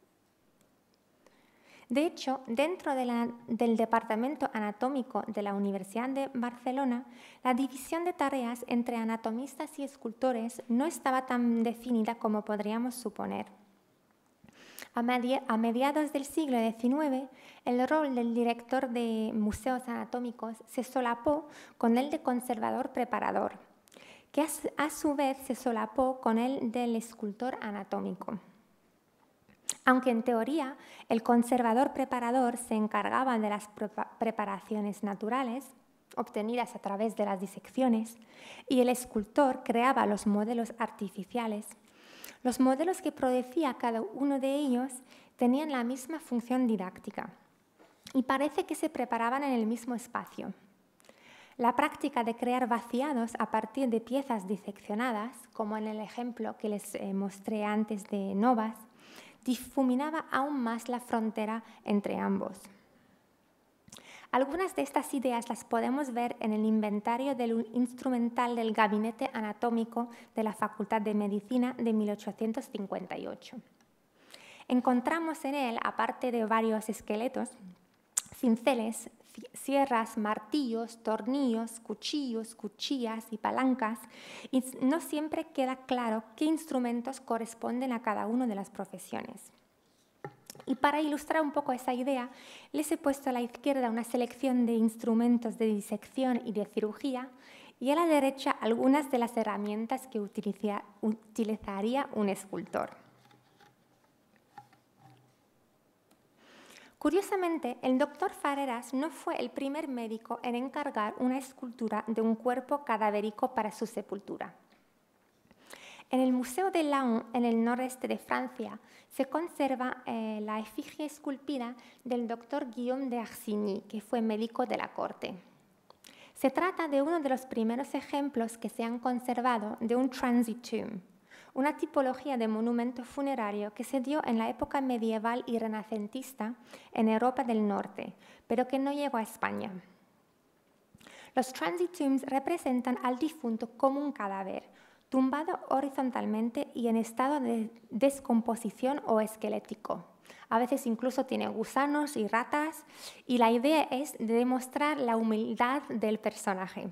De hecho, dentro del Departamento Anatómico de la Universidad de Barcelona, la división de tareas entre anatomistas y escultores no estaba tan definida como podríamos suponer. A mediados del siglo XIX, el rol del director de museos anatómicos se solapó con el de conservador-preparador, que a su vez se solapó con el del escultor anatómico. Aunque en teoría el conservador-preparador se encargaba de las preparaciones naturales, obtenidas a través de las disecciones, y el escultor creaba los modelos artificiales, los modelos que producía cada uno de ellos tenían la misma función didáctica y parece que se preparaban en el mismo espacio. La práctica de crear vaciados a partir de piezas diseccionadas, como en el ejemplo que les mostré antes de Novas, difuminaba aún más la frontera entre ambos. Algunas de estas ideas las podemos ver en el inventario del instrumental del Gabinete Anatómico de la Facultad de Medicina de 1858. Encontramos en él, aparte de varios esqueletos, cinceles, sierras, martillos, tornillos, cuchillos, cuchillas y palancas, y no siempre queda claro qué instrumentos corresponden a cada una de las profesiones. Y para ilustrar un poco esa idea, les he puesto a la izquierda una selección de instrumentos de disección y de cirugía y a la derecha algunas de las herramientas que utilizaría un escultor. Curiosamente, el doctor Farreras no fue el primer médico en encargar una escultura de un cuerpo cadavérico para su sepultura. En el Museo de Laon, en el noreste de Francia, se conserva la efigie esculpida del doctor Guillaume de Arsigny, que fue médico de la corte. Se trata de uno de los primeros ejemplos que se han conservado de un transit tomb, una tipología de monumento funerario que se dio en la época medieval y renacentista en Europa del Norte, pero que no llegó a España. Los transit tombs representan al difunto como un cadáver, tumbado horizontalmente y en estado de descomposición o esquelético. A veces incluso tiene gusanos y ratas, y la idea es de demostrar la humildad del personaje.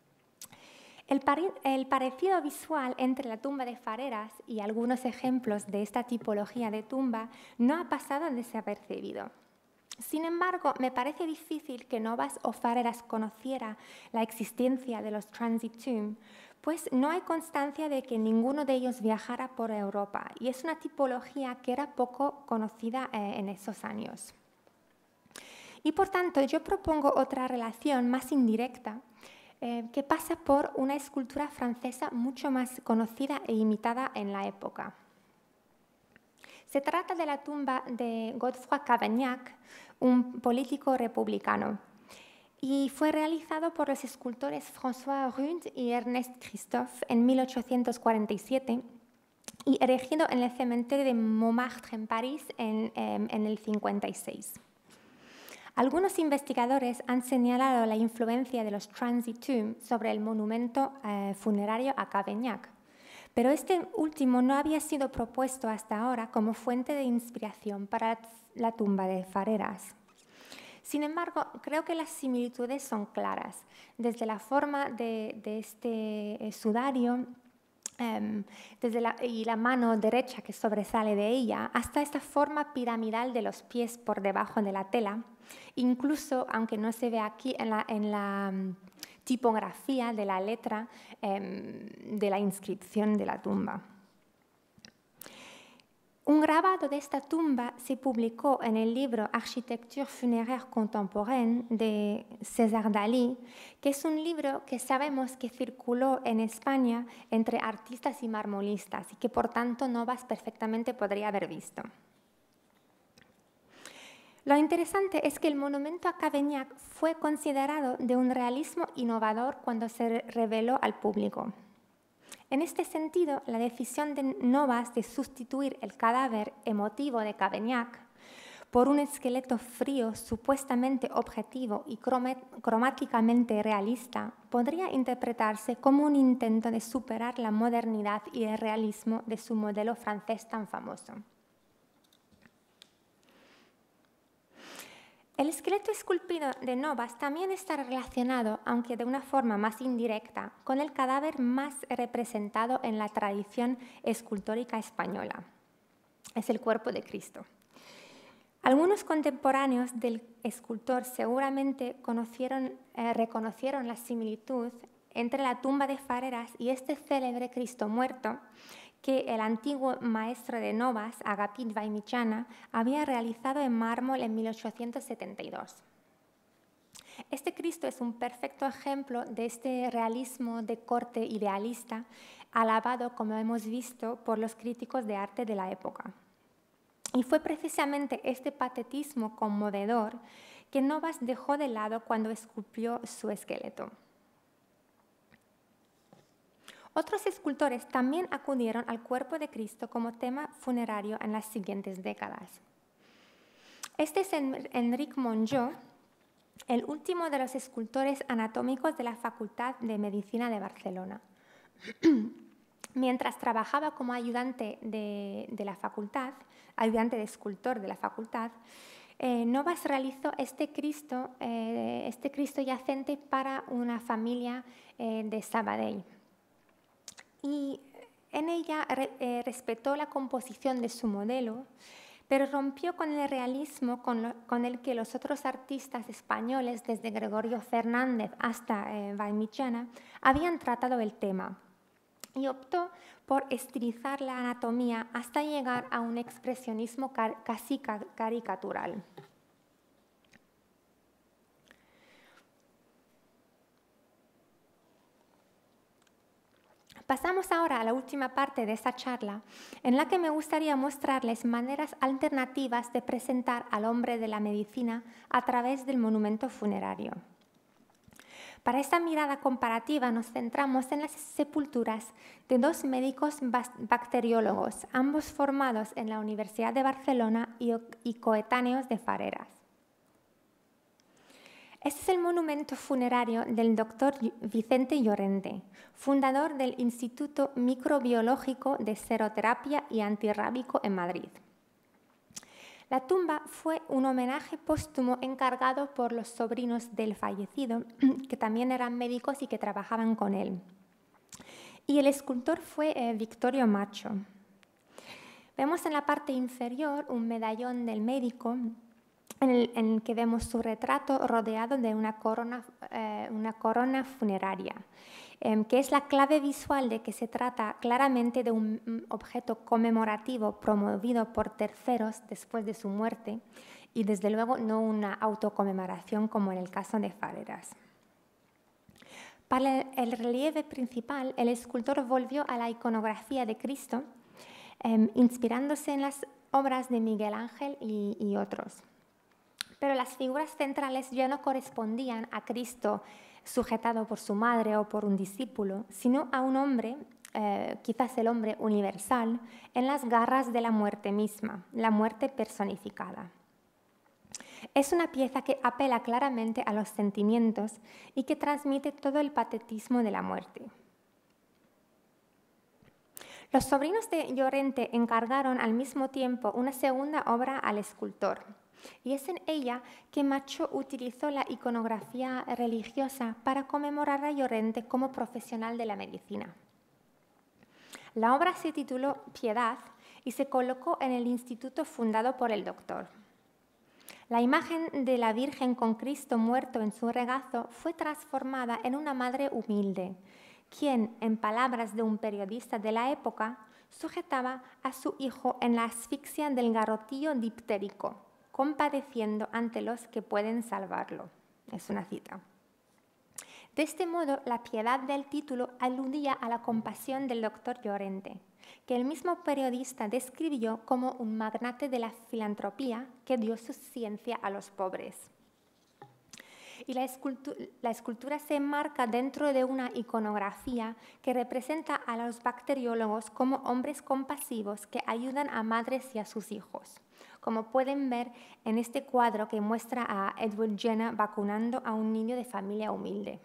El parecido visual entre la tumba de Farreras y algunos ejemplos de esta tipología de tumba no ha pasado desapercibido. Sin embargo, me parece difícil que Novas o Farreras conociera la existencia de los transit tomb, pues no hay constancia de que ninguno de ellos viajara por Europa y es una tipología que era poco conocida en esos años. Y por tanto, yo propongo otra relación más indirecta que pasa por una escultura francesa mucho más conocida e imitada en la época. Se trata de la tumba de Godefroy Cavaignac, un político republicano. y fue realizado por los escultores François Rund y Ernest Christophe en 1847 y erigido en el cementerio de Montmartre en París en el 56. Algunos investigadores han señalado la influencia de los transit tombs sobre el monumento funerario a Cavaignac, pero este último no había sido propuesto hasta ahora como fuente de inspiración para la tumba de Fareras. Sin embargo, creo que las similitudes son claras, desde la forma de este sudario y la mano derecha que sobresale de ella, hasta esta forma piramidal de los pies por debajo de la tela, incluso, aunque no se ve aquí en la tipografía de la letra de la inscripción de la tumba. Un grabado de esta tumba se publicó en el libro Architecture funéraire contemporaine de César Dalí, que es un libro que sabemos que circuló en España entre artistas y marmolistas y que por tanto Novas perfectamente podría haber visto. Lo interesante es que el monumento a Cavaignac fue considerado de un realismo innovador cuando se reveló al público. En este sentido, la decisión de Novas de sustituir el cadáver emotivo de Cavaignac por un esqueleto frío, supuestamente objetivo y cromáticamente realista, podría interpretarse como un intento de superar la modernidad y el realismo de su modelo francés tan famoso. El esqueleto esculpido de Novas también está relacionado, aunque de una forma más indirecta, con el cadáver más representado en la tradición escultórica española. Es el cuerpo de Cristo. Algunos contemporáneos del escultor seguramente reconocieron la similitud entre la tumba de Fareras y este célebre Cristo muerto que el antiguo maestro de Novas, Agapit Vallmitjana, había realizado en mármol en 1872. Este Cristo es un perfecto ejemplo de este realismo de corte idealista, alabado, como hemos visto, por los críticos de arte de la época. Y fue precisamente este patetismo conmovedor que Novas dejó de lado cuando esculpió su esqueleto. Otros escultores también acudieron al cuerpo de Cristo como tema funerario en las siguientes décadas. Este es Enric Monjó, el último de los escultores anatómicos de la Facultad de Medicina de Barcelona. Mientras trabajaba como ayudante de la facultad, ayudante de escultor de la facultad, Novas realizó este Cristo yacente para una familia de Sabadell. Y en ella respetó la composición de su modelo, pero rompió con el realismo con el que los otros artistas españoles, desde Gregorio Fernández hasta Vallmitjana, habían tratado el tema, y optó por estilizar la anatomía hasta llegar a un expresionismo casi caricatural. Pasamos ahora a la última parte de esta charla, en la que me gustaría mostrarles maneras alternativas de presentar al hombre de la medicina a través del monumento funerario. Para esta mirada comparativa nos centramos en las sepulturas de dos médicos bacteriólogos, ambos formados en la Universidad de Barcelona y coetáneos de Fareras. Este es el monumento funerario del doctor Vicente Llorente, fundador del Instituto Microbiológico de Seroterapia y Antirrábico en Madrid. La tumba fue un homenaje póstumo encargado por los sobrinos del fallecido, que también eran médicos y que trabajaban con él. Y el escultor fue Victorio Macho. Vemos en la parte inferior un medallón del médico en el que vemos su retrato rodeado de una corona funeraria, que es la clave visual de que se trata claramente de un objeto conmemorativo promovido por terceros después de su muerte y desde luego no una autoconmemoración como en el caso de Fareras. Para el relieve principal, el escultor volvió a la iconografía de Cristo, inspirándose en las obras de Miguel Ángel y otros. Pero las figuras centrales ya no correspondían a Cristo sujetado por su madre o por un discípulo, sino a un hombre, quizás el hombre universal, en las garras de la muerte misma, la muerte personificada. Es una pieza que apela claramente a los sentimientos y que transmite todo el patetismo de la muerte. Los sobrinos de Llorente encargaron al mismo tiempo una segunda obra al escultor, y es en ella que Macho utilizó la iconografía religiosa para conmemorar a Llorente como profesional de la medicina. La obra se tituló Piedad y se colocó en el instituto fundado por el doctor. La imagen de la Virgen con Cristo muerto en su regazo fue transformada en una madre humilde, quien, en palabras de un periodista de la época, sujetaba a su hijo en la asfixia del garrotillo diptérico, compadeciendo ante los que pueden salvarlo. Es una cita. De este modo, la piedad del título aludía a la compasión del doctor Llorente, que el mismo periodista describió como un magnate de la filantropía que dio su ciencia a los pobres. Y la escultura se enmarca dentro de una iconografía que representa a los bacteriólogos como hombres compasivos que ayudan a madres y a sus hijos, como pueden ver en este cuadro que muestra a Edward Jenner vacunando a un niño de familia humilde.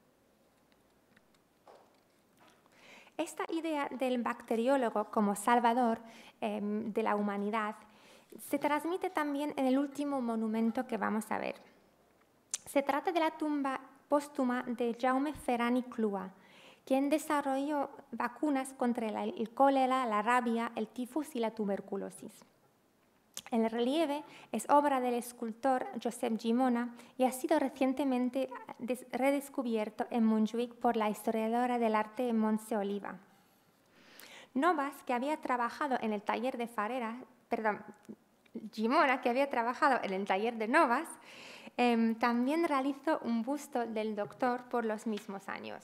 Esta idea del bacteriólogo como salvador de la humanidad se transmite también en el último monumento que vamos a ver. Se trata de la tumba póstuma de Jaume Ferran i Clua, quien desarrolló vacunas contra el cólera, la rabia, el tifus y la tuberculosis. El relieve es obra del escultor Josep Llimona y ha sido recientemente redescubierto en Montjuïc por la historiadora del arte Montse Oliva. Novas, que había trabajado en el taller de Llimona, que había trabajado en el taller de Novas, también realizó un busto del doctor por los mismos años.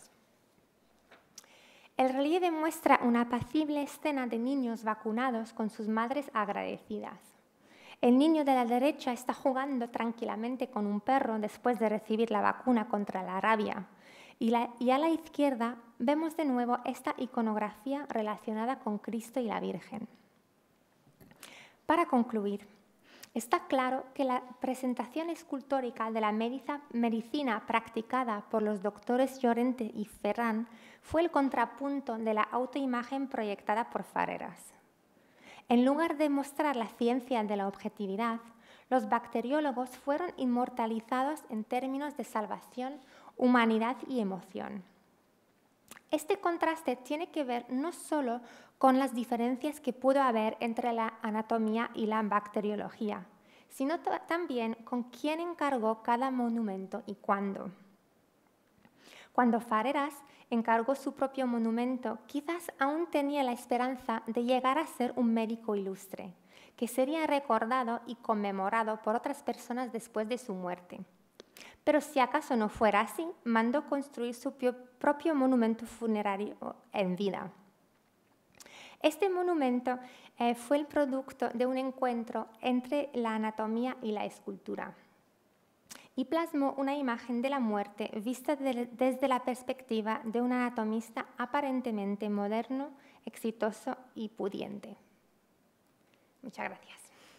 El relieve muestra una apacible escena de niños vacunados con sus madres agradecidas. El niño de la derecha está jugando tranquilamente con un perro después de recibir la vacuna contra la rabia. Y a la izquierda vemos de nuevo esta iconografía relacionada con Cristo y la Virgen. Para concluir, está claro que la presentación escultórica de la medicina practicada por los doctores Llorente y Ferran fue el contrapunto de la autoimagen proyectada por Farreras. En lugar de mostrar la ciencia de la objetividad, los bacteriólogos fueron inmortalizados en términos de salvación, humanidad y emoción. Este contraste tiene que ver no solo con las diferencias que pudo haber entre la anatomía y la bacteriología, sino también con quién encargó cada monumento y cuándo. Cuando Farreras encargó su propio monumento, quizás aún tenía la esperanza de llegar a ser un médico ilustre, que sería recordado y conmemorado por otras personas después de su muerte. Pero si acaso no fuera así, mandó construir su propio monumento funerario en vida. Este monumento fue el producto de un encuentro entre la anatomía y la escultura y plasmó una imagen de la muerte vista desde la perspectiva de un anatomista aparentemente moderno, exitoso y pudiente. Muchas gracias.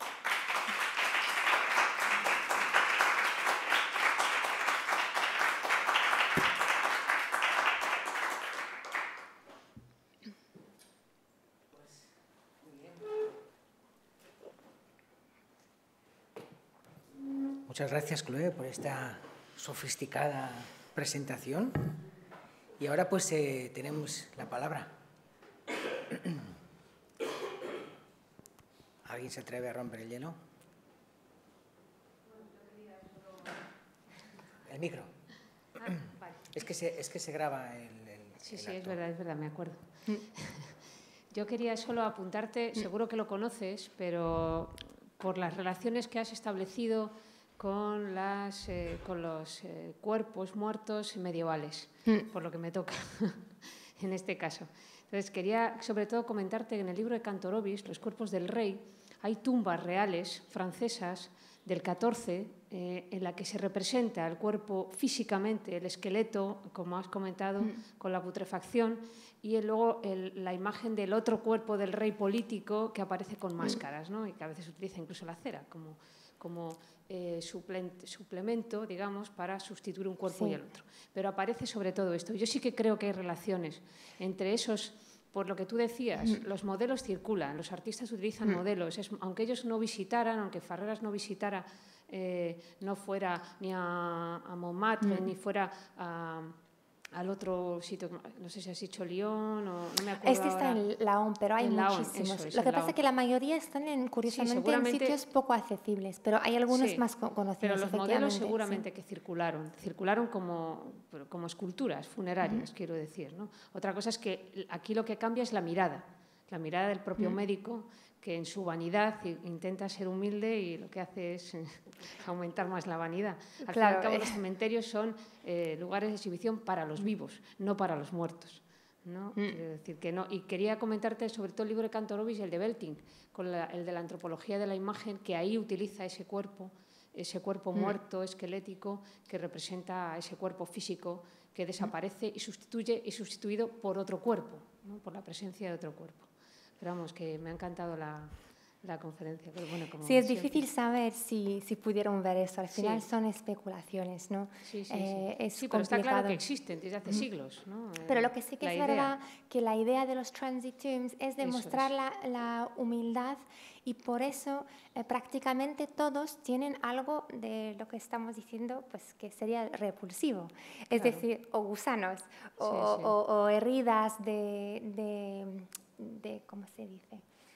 Muchas gracias, Chloe, por esta sofisticada presentación. Y ahora pues tenemos la palabra. ¿Alguien se atreve a romper el hielo? El micro. Vale. Es que se graba el Sí, acto. es verdad, me acuerdo. Yo quería solo apuntarte, seguro que lo conoces, pero por las relaciones que has establecido con los cuerpos muertos medievales, por lo que me toca en este caso. Entonces, quería sobre todo comentarte que en el libro de Cantorobis, Los cuerpos del rey, hay tumbas reales francesas del 14, en la que se representa el cuerpo físicamente, el esqueleto, como has comentado, con la putrefacción, y luego la imagen del otro cuerpo del rey político que aparece con máscaras, ¿no? Y que a veces utiliza incluso la cera como suplemento, digamos, para sustituir un cuerpo y el otro. Pero aparece sobre todo esto. Yo sí que creo que hay relaciones entre esos. Por lo que tú decías, los modelos circulan, los artistas utilizan modelos. Aunque ellos no visitaran, aunque Ferreras no visitara, no fuera ni a Montmartre, ni fuera al otro sitio, no sé si has dicho Lyon o no me acuerdo. Este está en Laon, pero hay muchísimos. Lo que pasa es que la mayoría están, curiosamente, en sitios poco accesibles, pero hay algunos más conocidos. Pero los modelos seguramente que circularon como esculturas funerarias, quiero decir, ¿no? Otra cosa es que aquí lo que cambia es la mirada del propio médico, que en su vanidad intenta ser humilde y lo que hace es aumentar más la vanidad. Al fin y al cabo, los cementerios son lugares de exhibición para los vivos, no para los muertos, ¿no? Quiero decir que no. Y quería comentarte sobre todo el libro de Kantorovich y el de Belting, con el de la antropología de la imagen, que ahí utiliza ese cuerpo muerto, esquelético, que representa ese cuerpo físico que desaparece y sustituido por otro cuerpo, ¿no? Por la presencia de otro cuerpo. Pero vamos, que me ha encantado la conferencia. Pero bueno, como sí, es difícil saber si pudieron ver eso. Al final son especulaciones, ¿no? Sí, es pero está claro que complicado. existen desde hace siglos, ¿no? Pero lo que sí que es verdad, que la idea de los transit tombs es demostrar la humildad, y por eso prácticamente todos tienen algo de lo que estamos diciendo, pues que sería repulsivo. Es decir, o gusanos, o heridas de ¿cómo se dice?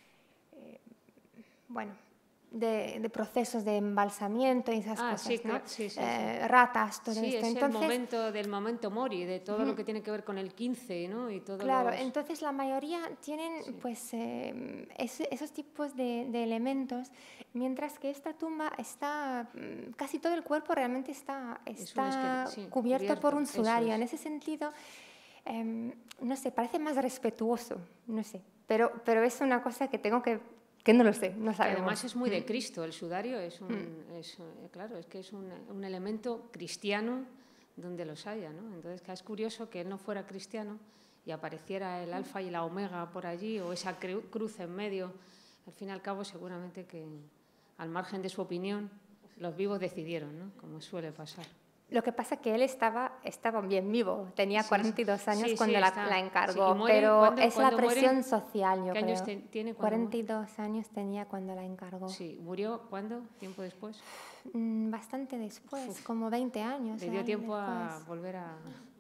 De procesos de embalsamiento y esas cosas, ¿no? Ratas, todo esto. Es entonces, del momento mori, de todo lo que tiene que ver con el 15, ¿no? Y todo entonces la mayoría tienen pues esos tipos de elementos, mientras que esta tumba está, casi todo el cuerpo realmente está cubierto por un sudario. En ese sentido, no sé, parece más respetuoso, no sé, pero es una cosa que tengo que no lo sé, no sabemos. Además es muy de Cristo, el sudario claro, es que es un elemento cristiano donde los haya, ¿no? Entonces es curioso que él no fuera cristiano y apareciera el alfa y la omega por allí, o esa cruz en medio. Al fin y al cabo, seguramente que al margen de su opinión, los vivos decidieron, ¿no? Como suele pasar. Lo que pasa es que él estaba bien vivo, tenía 42 años cuando la encargó, pero es la presión social, yo creo. ¿Qué años tiene? 42 años tenía cuando la encargó. Sí, ¿murió cuándo? ¿Tiempo después? Bastante después, como 20 años. Le dio tiempo a volver a...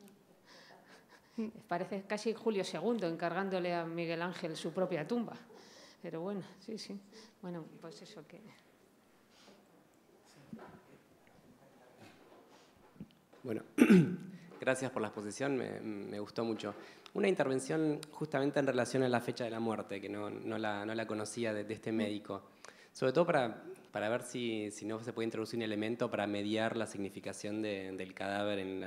Parece casi Julio II encargándole a Miguel Ángel su propia tumba. Pero bueno, sí. Bueno, pues eso que... Bueno, gracias por la exposición, me gustó mucho. Una intervención justamente en relación a la fecha de la muerte, que no la conocía de este médico. Sobre todo para ver si no se puede introducir un elemento para mediar la significación del cadáver en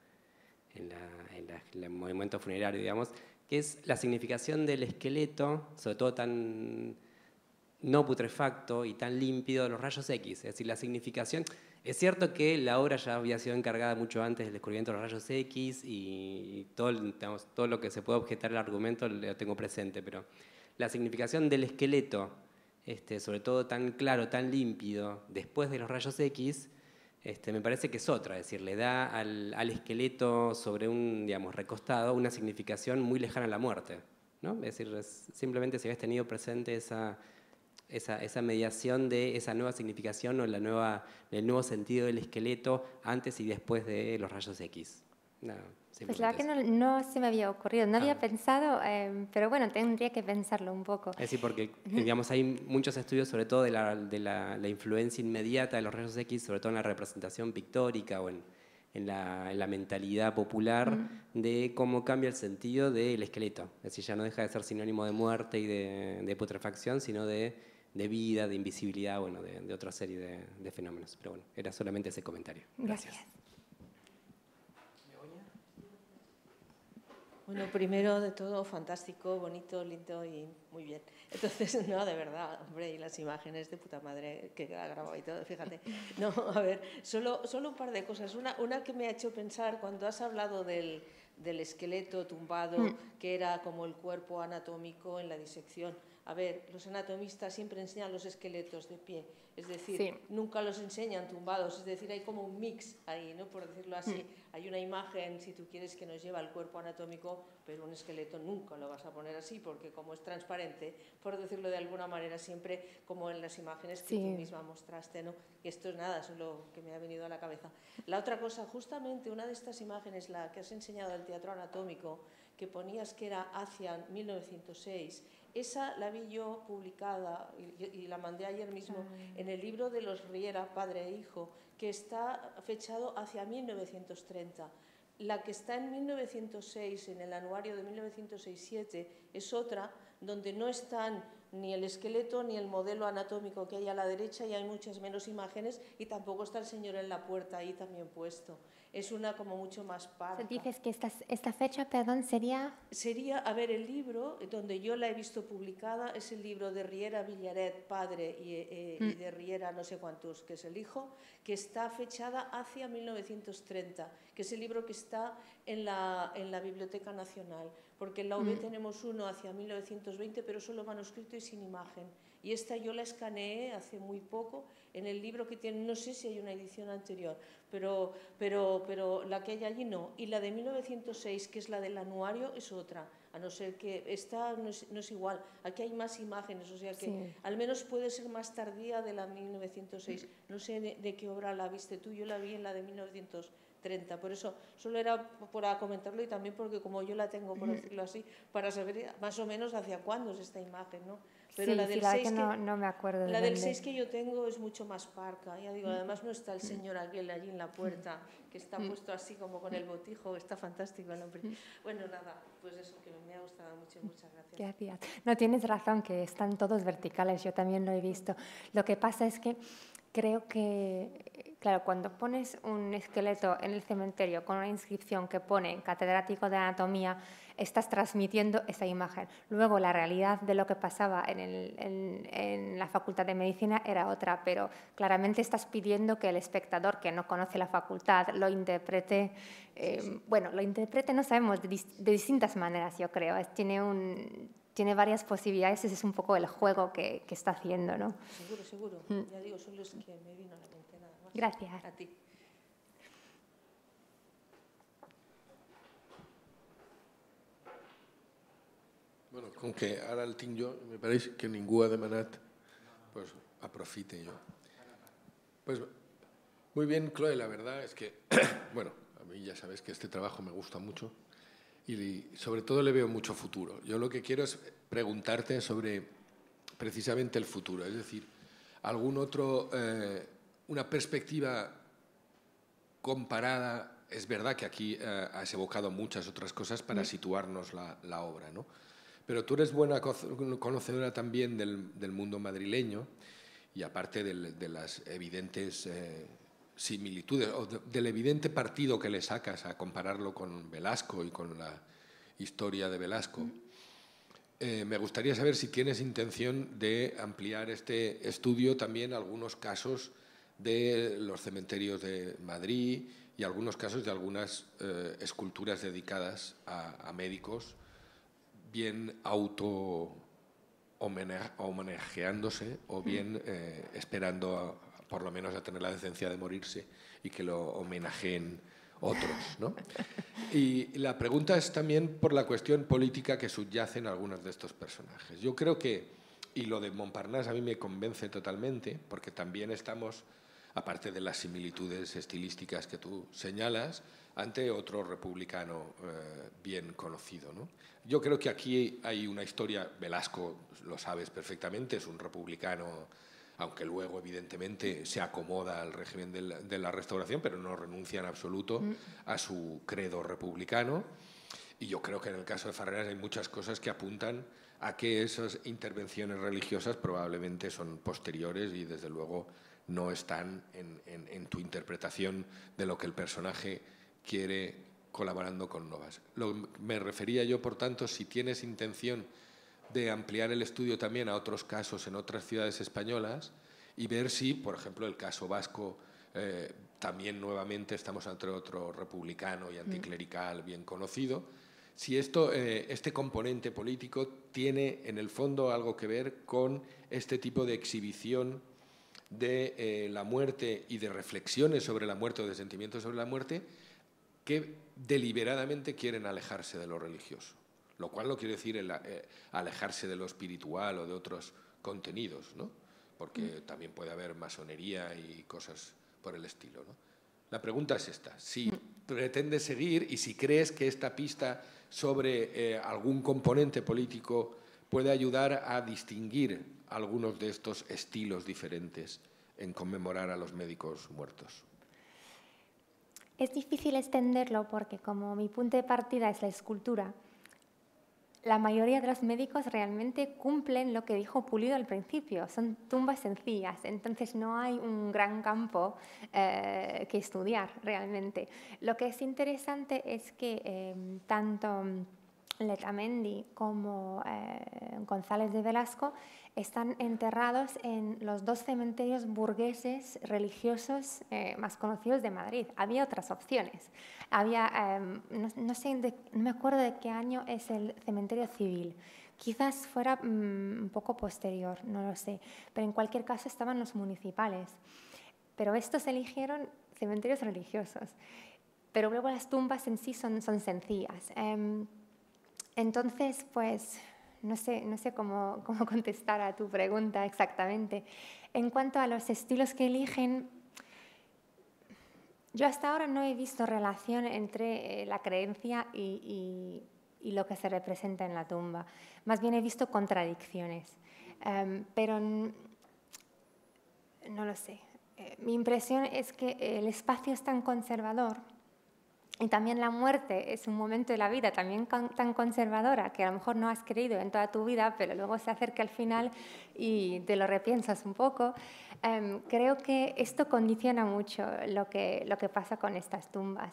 el movimiento funerario, digamos, que es la significación del esqueleto, sobre todo tan no putrefacto y tan límpido de los rayos X. Es decir, la significación... Es cierto que la obra ya había sido encargada mucho antes del descubrimiento de los rayos X y todo lo que se puede objetar al argumento lo tengo presente, pero la significación del esqueleto, sobre todo tan claro, tan límpido, después de los rayos X, me parece que es otra. Es decir, le da al esqueleto sobre un, digamos, recostado una significación muy lejana a la muerte, ¿no? Es decir, simplemente si habías tenido presente esa mediación de esa nueva significación o el nuevo sentido del esqueleto antes y después de los rayos X. Pues la verdad que no se me había ocurrido, no había pensado, pero bueno, tendría que pensarlo un poco. Es decir, porque digamos, hay muchos estudios sobre todo de la influencia inmediata de los rayos X, sobre todo en la representación pictórica o en la mentalidad popular de cómo cambia el sentido del esqueleto. Es decir, ya no deja de ser sinónimo de muerte y de putrefacción, sino de vida, de invisibilidad, bueno, de otra serie de fenómenos. Pero bueno, era solamente ese comentario. Gracias. Bueno, primero de todo, fantástico, bonito, lindo y muy bien. Entonces, no, de verdad, hombre, y las imágenes de puta madre que ha grabado y todo, fíjate. No, a ver, solo un par de cosas. Una que me ha hecho pensar cuando has hablado del esqueleto tumbado, que era como el cuerpo anatómico en la disección. A ver, los anatomistas siempre enseñan los esqueletos de pie, es decir, nunca los enseñan tumbados, es decir, hay como un mix ahí, ¿no? Por decirlo así. Hay una imagen, si tú quieres, que nos lleva al cuerpo anatómico, pero un esqueleto nunca lo vas a poner así, porque como es transparente, por decirlo de alguna manera, siempre como en las imágenes que tú misma mostraste, ¿no? Y esto es nada, solo que me ha venido a la cabeza. La otra cosa, justamente una de estas imágenes, la que has enseñado del teatro anatómico, que ponías que era hacia 1906, esa la vi yo publicada y la mandé ayer mismo en el libro de los Riera, padre e hijo, que está fechado hacia 1930. La que está en 1906, en el anuario de 1906-7, es otra donde no están ni el esqueleto ni el modelo anatómico que hay a la derecha, y hay muchas menos imágenes, y tampoco está el señor en la puerta ahí también puesto. Es una como mucho más parca. Dices que esta fecha, perdón, sería... Sería, a ver, el libro donde yo la he visto publicada es el libro de Riera Villaret, padre, y de Riera no sé cuántos, que es el hijo, que está fechada hacia 1930, que es el libro que está en la Biblioteca Nacional, porque en la UB tenemos uno hacia 1920, pero solo manuscrito y sin imagen. Y esta yo la escaneé hace muy poco en el libro que tiene, no sé si hay una edición anterior, pero la que hay allí no. Y la de 1906, que es la del anuario, es otra, a no ser que esta no es igual. Aquí hay más imágenes, o sea que al menos puede ser más tardía de la 1906. No sé de qué obra la viste tú, yo la vi en la de 1930. Por eso solo era para comentarlo, y también porque como yo la tengo, por decirlo así, para saber más o menos hacia cuándo es esta imagen, ¿no? Pero la del 6 no me acuerdo. La del 6 que yo tengo es mucho más parca, ya digo, además no está el señor aquel allí en la puerta, que está puesto así como con el botijo, está fantástico el hombre. Bueno, nada, pues eso, que me ha gustado mucho, muchas gracias. Gracias. No, tienes razón, que están todos verticales, yo también lo he visto. Lo que pasa es que creo que, claro, cuando pones un esqueleto en el cementerio con una inscripción que pone catedrático de anatomía, estás transmitiendo esa imagen. Luego la realidad de lo que pasaba en la Facultad de Medicina era otra, pero claramente estás pidiendo que el espectador que no conoce la facultad lo interprete, bueno, lo interprete, no sabemos, de distintas maneras, yo creo. Tiene varias posibilidades, ese es un poco el juego que está haciendo, ¿no? Seguro. Ya digo, solo es que me vino a la mente nada más. Gracias. A ti. Bueno, com que ara el tinc jo, me pareix que ningú ha demanat, pues aprofite yo. Pues muy bien, Chloe, la verdad es que, bueno, a mí ya sabes que este trabajo me gusta mucho y sobre todo le veo mucho futuro. Yo lo que quiero es preguntarte sobre precisamente el futuro, es decir, algún otro, una perspectiva comparada. Es verdad que aquí has evocado muchas otras cosas para situarnos la obra, ¿no? Pero tú eres buena conocedora también del mundo madrileño, y aparte de las evidentes similitudes, o del evidente partido que le sacas a compararlo con Velasco y con la historia de Velasco. Me gustaría saber si tienes intención de ampliar este estudio también a algunos casos de los cementerios de Madrid y algunos casos de algunas esculturas dedicadas a médicos, bien homenajeándose o bien esperando por lo menos a tener la decencia de morirse y que lo homenajeen otros, ¿no? Y la pregunta es también por la cuestión política que subyace en algunos de estos personajes. Yo creo que, y lo de Montparnasse a mí me convence totalmente, porque también estamos, aparte de las similitudes estilísticas que tú señalas, ante otro republicano bien conocido, ¿no? Yo creo que aquí hay una historia, Velasco lo sabes perfectamente, es un republicano, aunque luego evidentemente se acomoda al régimen de la Restauración, pero no renuncia en absoluto a su credo republicano. Y yo creo que en el caso de Farreras hay muchas cosas que apuntan a que esas intervenciones religiosas probablemente son posteriores y desde luego no están en tu interpretación de lo que el personaje quiere colaborando con Novas. Me refería yo, por tanto, si tienes intención de ampliar el estudio también a otros casos en otras ciudades españolas y ver si, por ejemplo, el caso vasco, también nuevamente estamos ante otro republicano y anticlerical bien conocido, si este componente político tiene en el fondo algo que ver con este tipo de exhibición de la muerte y de reflexiones sobre la muerte o de sentimientos sobre la muerte que deliberadamente quieren alejarse de lo religioso, lo cual no quiere decir alejarse de lo espiritual o de otros contenidos, ¿no? Porque también puede haber masonería y cosas por el estilo, ¿no? La pregunta es esta: si pretendes seguir y si crees que esta pista sobre algún componente político puede ayudar a distinguir algunos de estos estilos diferentes en conmemorar a los médicos muertos. Es difícil extenderlo porque como mi punto de partida es la escultura, la mayoría de los médicos realmente cumplen lo que dijo Pulido al principio, son tumbas sencillas, entonces no hay un gran campo que estudiar realmente. Lo que es interesante es que tanto Letamendi como González de Velasco están enterrados en los 2 cementerios burgueses religiosos más conocidos de Madrid. Había otras opciones. Había, no me acuerdo de qué año es el cementerio civil. Quizás fuera un poco posterior, no lo sé. Pero en cualquier caso estaban los municipales. Pero estos eligieron cementerios religiosos. Pero luego las tumbas en sí son sencillas. Entonces, pues, no sé cómo contestar a tu pregunta exactamente. En cuanto a los estilos que eligen, yo hasta ahora no he visto relación entre la creencia y lo que se representa en la tumba. Más bien he visto contradicciones. Pero no lo sé. Mi impresión es que el espacio es tan conservador y también la muerte es un momento de la vida también tan conservadora que a lo mejor no has creído en toda tu vida, pero luego se acerca al final y te lo repiensas un poco. Creo que esto condiciona mucho lo que pasa con estas tumbas.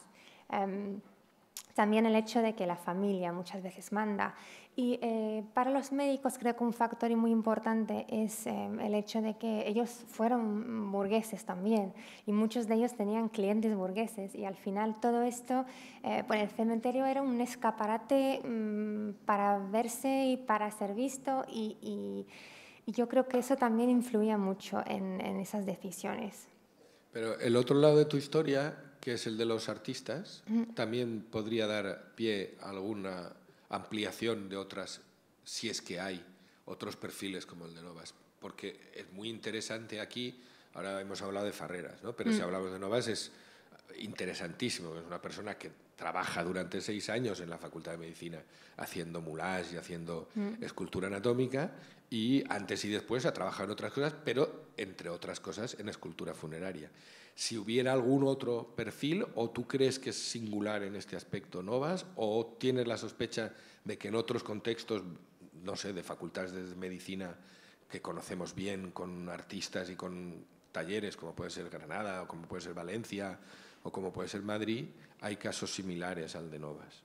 También el hecho de que la familia muchas veces manda. Y para los médicos creo que un factor muy importante es el hecho de que ellos fueron burgueses también y muchos de ellos tenían clientes burgueses y al final todo esto, el cementerio era un escaparate para verse y para ser visto y yo creo que eso también influía mucho en esas decisiones. Pero el otro lado de tu historia, que es el de los artistas, también podría dar pie a alguna ampliación de otras, si es que hay otros perfiles como el de Novas, porque es muy interesante aquí. Ahora hemos hablado de Farreras, ¿no? Pero si hablamos de Novas es interesantísimo. Es una persona que trabaja durante 6 años en la Facultad de Medicina haciendo moulage y haciendo escultura anatómica y antes y después ha trabajado en otras cosas, pero entre otras cosas en escultura funeraria. Si hubiera algún otro perfil, o tú crees que es singular en este aspecto Novas, o tienes la sospecha de que en otros contextos, no sé, de facultades de medicina que conocemos bien, con artistas y con talleres, como puede ser Granada, o como puede ser Valencia, o como puede ser Madrid, hay casos similares al de Novas.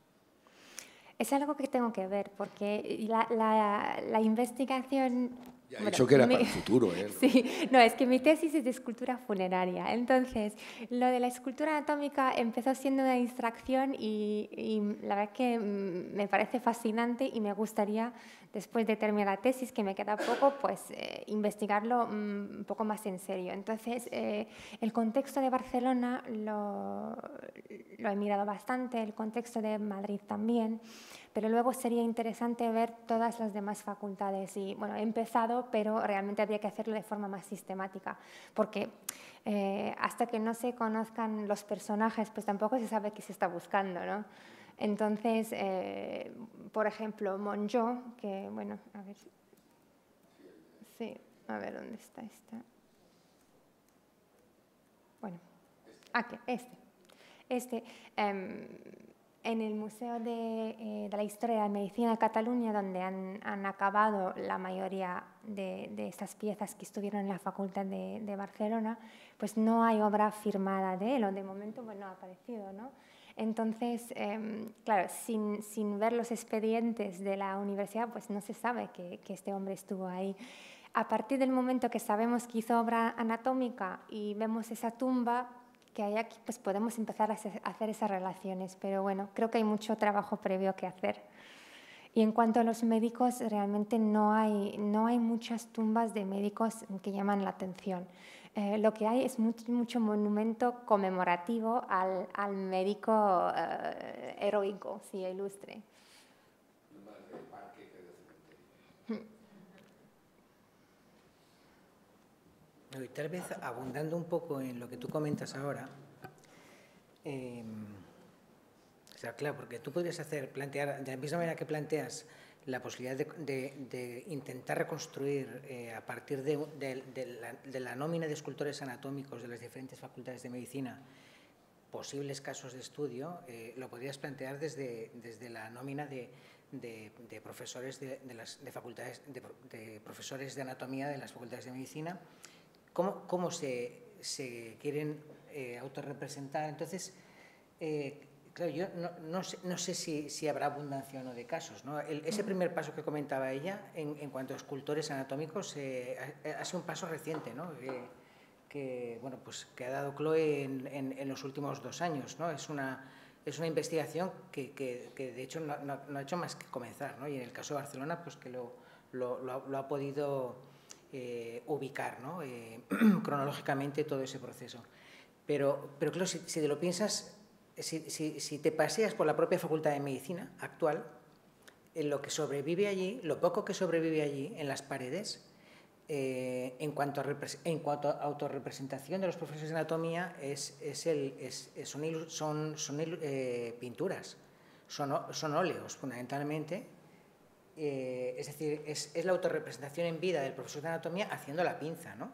Es algo que tengo que ver, porque la investigación... Ya he dicho que era para el futuro, ¿eh? Sí, no, es que mi tesis es de escultura funeraria. Entonces, lo de la escultura anatómica empezó siendo una distracción y la verdad que me parece fascinante y me gustaría, después de terminar la tesis, que me queda poco, pues investigarlo un poco más en serio. Entonces, el contexto de Barcelona lo he mirado bastante, el contexto de Madrid también, pero luego sería interesante ver todas las demás facultades. Y bueno, he empezado, pero realmente habría que hacerlo de forma más sistemática, porque hasta que no se conozcan los personajes, pues tampoco se sabe qué se está buscando, ¿no? Entonces, por ejemplo, Monjó, que bueno, a ver, sí, a ver dónde está esta. Bueno, aquí, en el Museo de la Historia de la Medicina de Cataluña, donde han acabado la mayoría de estas piezas que estuvieron en la Facultad de Barcelona, pues no hay obra firmada de él, o de momento pues no ha aparecido, ¿no? Entonces, claro, sin ver los expedientes de la universidad, pues no se sabe que este hombre estuvo ahí. A partir del momento que sabemos que hizo obra anatómica y vemos esa tumba que hay aquí, pues podemos empezar a hacer esas relaciones. Pero bueno, creo que hay mucho trabajo previo que hacer. Y en cuanto a los médicos, realmente no hay muchas tumbas de médicos que llaman la atención. Lo que hay es mucho monumento conmemorativo al médico heroico, sí, ilustre. Y tal vez abundando un poco en lo que tú comentas ahora, o sea, claro, porque tú podrías plantear, de la misma manera que planteas la posibilidad de intentar reconstruir a partir de la nómina de escultores anatómicos de las diferentes facultades de medicina posibles casos de estudio, lo podrías plantear desde la nómina de profesores de profesores de anatomía de las facultades de medicina. ¿Cómo se quieren autorrepresentar? Entonces, claro, yo no sé si habrá abundancia o no de casos, ¿no? Ese primer paso que comentaba ella en cuanto a escultores anatómicos ha sido un paso reciente, ¿no? Que ha dado Chloe en los últimos 2 años, ¿no? Es una investigación que de hecho no ha hecho más que comenzar, ¿no? Y en el caso de Barcelona, pues que lo ha podido ubicar, ¿no? Cronológicamente todo ese proceso. Pero claro, si te lo piensas, si te paseas por la propia Facultad de Medicina actual, en lo que sobrevive allí, lo poco que sobrevive allí en las paredes, en cuanto a autorrepresentación de los profesores de anatomía, son pinturas, son óleos fundamentalmente. Es decir, es la autorrepresentación en vida del profesor de anatomía haciendo la pinza, ¿no?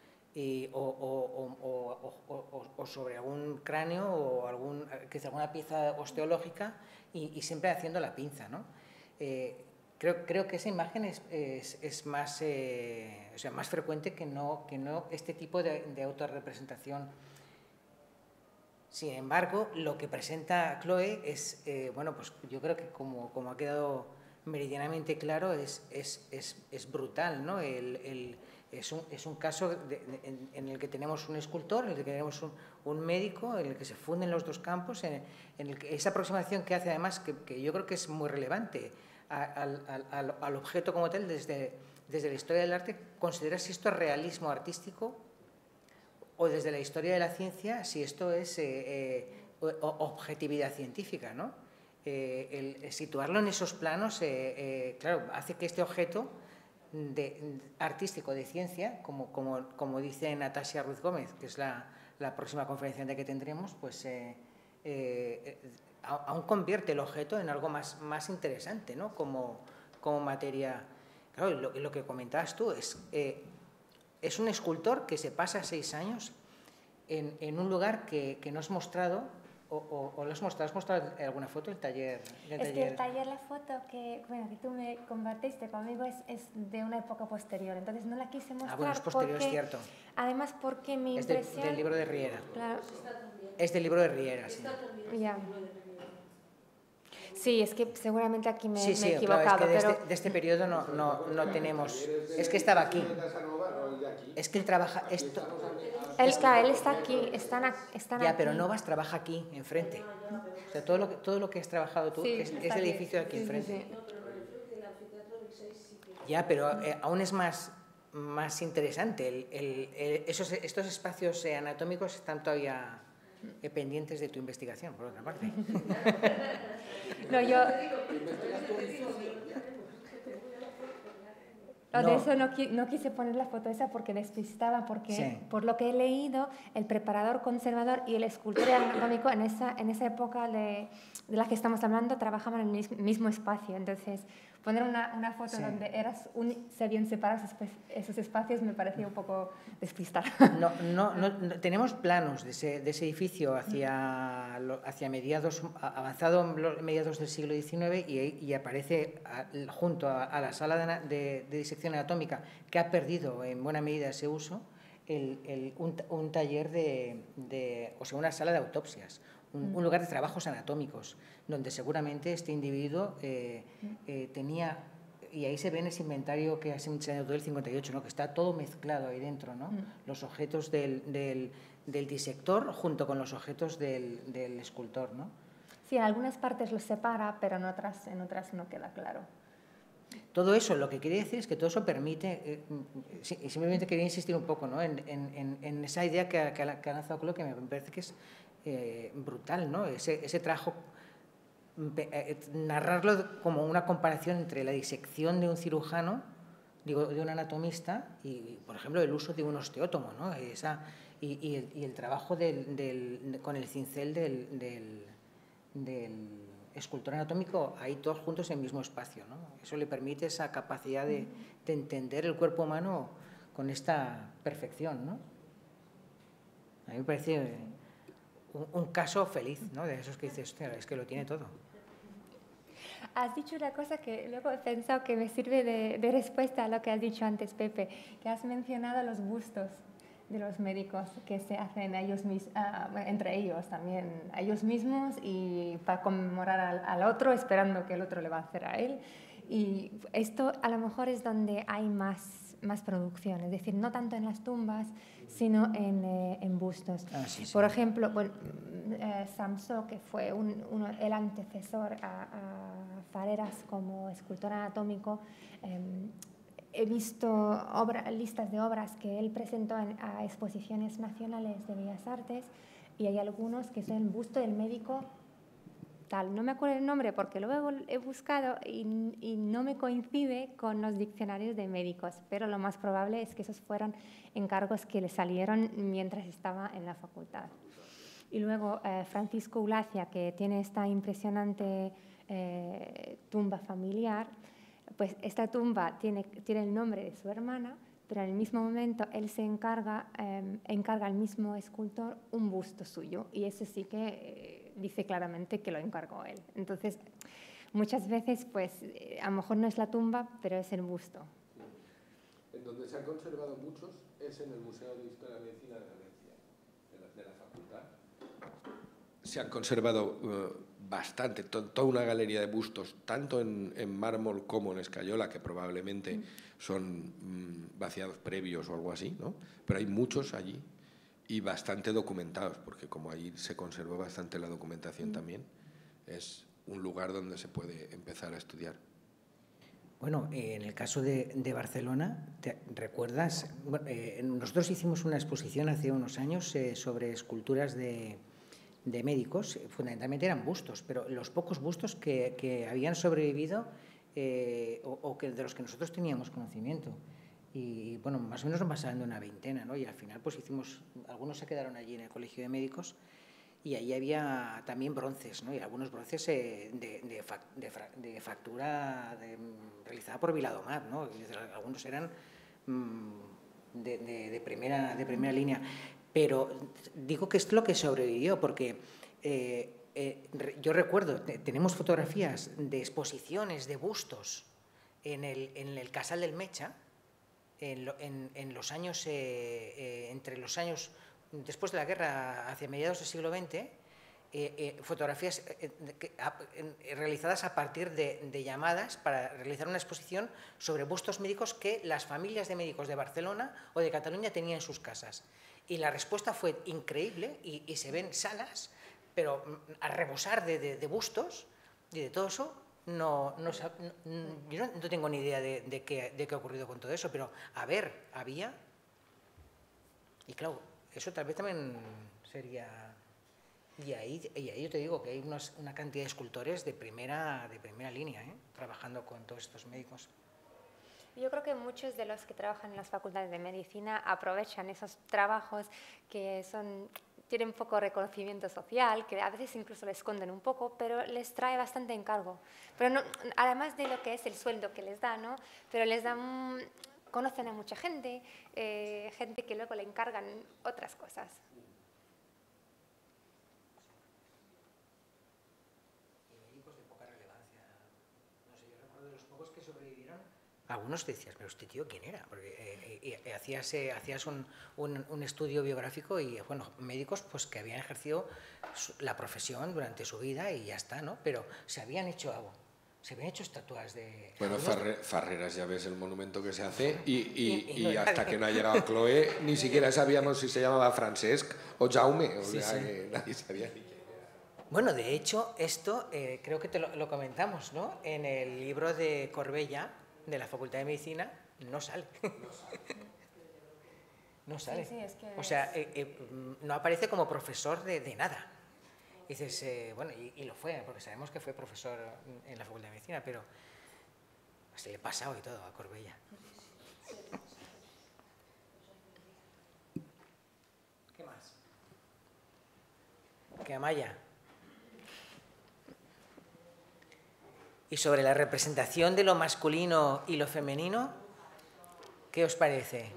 O sobre algún cráneo o alguna pieza osteológica y siempre haciendo la pinza, ¿no? Creo que esa imagen es más, más frecuente que no este tipo de autorrepresentación. Sin embargo, lo que presenta Chloe es, pues yo creo que como ha quedado meridianamente claro, es brutal, ¿no? Es un caso en el que tenemos un escultor, en el que tenemos un médico, en el que se funden los dos campos, en el que esa aproximación que hace además, que yo creo que es muy relevante al objeto como tal, desde la historia del arte, considera si esto es realismo artístico o desde la historia de la ciencia, si esto es objetividad científica, ¿no? El situarlo en esos planos, claro, hace que este objeto artístico de ciencia, como dice Natasha Ruiz Gómez, que es la próxima conferencia que tendremos, pues aún convierte el objeto en algo más interesante, ¿no? Como materia. Claro, lo que comentabas tú es un escultor que se pasa 6 años en un lugar que no has mostrado. ¿O lo has mostrado alguna foto del taller? Es que el taller, la foto que tú me compartiste conmigo es de una época posterior, entonces no la quise mostrar. Bueno, es posterior, es cierto. Además, porque mi impresión... Es del libro de Riera. Claro. Es del libro de Riera, sí. Ya. Sí, es que seguramente aquí me he equivocado. Claro, es que pero... de este periodo no tenemos... Es que estaba aquí. Es que él trabaja... Él está aquí, están ya, aquí. pero Novas trabaja aquí, enfrente. O sea, todo lo que has trabajado tú es el edificio de aquí enfrente. Sí. Ya, pero aún es más interesante. Estos espacios anatómicos están todavía pendientes de tu investigación, por otra parte. No, yo... De eso no quise poner la foto esa porque despistaba, porque sí. Por lo que he leído, el preparador conservador y el escultor anatómico en esa época de la que estamos hablando trabajaban en el mismo espacio. Entonces, poner una foto sí. Donde se habían separado esos espacios me parecía un poco despistar. No, tenemos planos de ese edificio hacia mediados, avanzado mediados del siglo XIX y aparece junto a la sala de disección anatómica, que ha perdido en buena medida ese uso, un taller una sala de autopsias, un lugar de trabajos anatómicos, donde seguramente este individuo tenía, y ahí se ve en ese inventario que has enseñado del 58, ¿no? Que está todo mezclado ahí dentro, ¿no? Los objetos del disector junto con los objetos del escultor, ¿no? Sí, en algunas partes los separa, pero en otras no queda claro. Todo eso, lo que quiere decir es que todo eso permite, simplemente quería insistir un poco, ¿no? en esa idea que ha lanzado Claude, que me parece que es brutal, ¿no? Ese trabajo, narrarlo como una comparación entre la disección de un cirujano, digo, de un anatomista, y, por ejemplo, el uso de un osteótomo, ¿no? Y el trabajo con el cincel del escultor anatómico, ahí todos juntos en el mismo espacio, ¿no? Eso le permite esa capacidad de entender el cuerpo humano con esta perfección, ¿no? A mí me parece un caso feliz, ¿no? De esos que dices, hostia, es que lo tiene todo. Has dicho una cosa que luego he pensado que me sirve de respuesta a lo que has dicho antes, Pepe, que has mencionado los bustos de los médicos que se hacen ellos entre ellos también, a ellos mismos, y para conmemorar al otro, esperando que el otro le va a hacer a él. Y esto a lo mejor es donde hay más producción, es decir, no tanto en las tumbas, sino en bustos. Sí. Por ejemplo, bueno, Samso, que fue el antecesor a Fareras como escultor anatómico, he visto listas de obras que él presentó a exposiciones nacionales de Bellas Artes, y hay algunos que son el busto del médico tal. No me acuerdo el nombre porque luego he buscado y no me coincide con los diccionarios de médicos, pero lo más probable es que esos fueron encargos que le salieron mientras estaba en la facultad. Y luego Francisco Ulacia, que tiene esta impresionante tumba familiar, pues esta tumba tiene el nombre de su hermana, pero en el mismo momento él se encarga al mismo escultor un busto suyo, y ese sí que dice claramente que lo encargó él. Entonces, muchas veces, pues, a lo mejor no es la tumba, pero es el busto. En donde se han conservado muchos es en el Museo de Historia de la Medicina de Valencia, de la facultad. Se han conservado bastante, toda una galería de bustos, tanto en mármol como en escayola, que probablemente son vaciados previos o algo así, ¿no? Pero hay muchos allí y bastante documentados, porque como allí se conservó bastante la documentación también, es un lugar donde se puede empezar a estudiar. Bueno, en el caso de Barcelona, ¿te recuerdas? Nosotros hicimos una exposición hace unos años sobre esculturas de médicos, fundamentalmente eran bustos, pero los pocos bustos que habían sobrevivido o que de los que nosotros teníamos conocimiento. Y bueno, más o menos nos pasaban de una veintena, ¿no? Y al final pues algunos se quedaron allí en el Colegio de Médicos, y ahí había también bronces, ¿no? Y algunos bronces de factura realizada por Viladomat, ¿no? Algunos eran de primera línea. Pero digo que es lo que sobrevivió, porque yo recuerdo, tenemos fotografías de exposiciones de bustos en el Casal del Mecha, en los años, entre los años después de la guerra, hacia mediados del siglo XX, fotografías realizadas a partir de llamadas para realizar una exposición sobre bustos médicos que las familias de médicos de Barcelona o de Cataluña tenían en sus casas. Y la respuesta fue increíble, y se ven salas, pero a rebosar de bustos y de todo eso. Yo no tengo ni idea de qué ha ocurrido con todo eso, pero había. Y claro, eso tal vez también sería. Y ahí yo te digo que hay una cantidad de escultores de primera línea, trabajando con todos estos médicos. Yo creo que muchos de los que trabajan en las facultades de medicina aprovechan esos trabajos que tienen poco reconocimiento social, que a veces incluso les esconden un poco, pero les trae bastante encargo. Pero no, además de lo que es el sueldo que les da, ¿no? Pero les dan, conocen a mucha gente, gente que luego le encargan otras cosas. Y médicos de poca relevancia. No sé, yo recuerdo de los pocos que sobrevivieron, algunos decías, pero este tío, ¿quién era? Porque hacías un estudio biográfico y, bueno, médicos pues que habían ejercido la profesión durante su vida y ya está, ¿no? Pero se habían hecho estatuas de... Bueno, Farreras, ya ves el monumento que se hace y hasta que no ha llegado Chloé ni siquiera sabíamos si se llamaba Francesc o Jaume, o sea que nadie sabía ni quién era. Bueno, de hecho, esto creo que te lo comentamos, ¿no? En el libro de Corbella, de la Facultad de Medicina, no sale. No sale. Sí, es que o sea, no aparece como profesor de nada. Y dices, bueno, y lo fue, porque sabemos que fue profesor en la Facultad de Medicina, pero se le ha pasado y todo a Corbella. ¿Qué más? ¿Qué Amaya? Y sobre la representación de lo masculino y lo femenino, ¿qué os parece?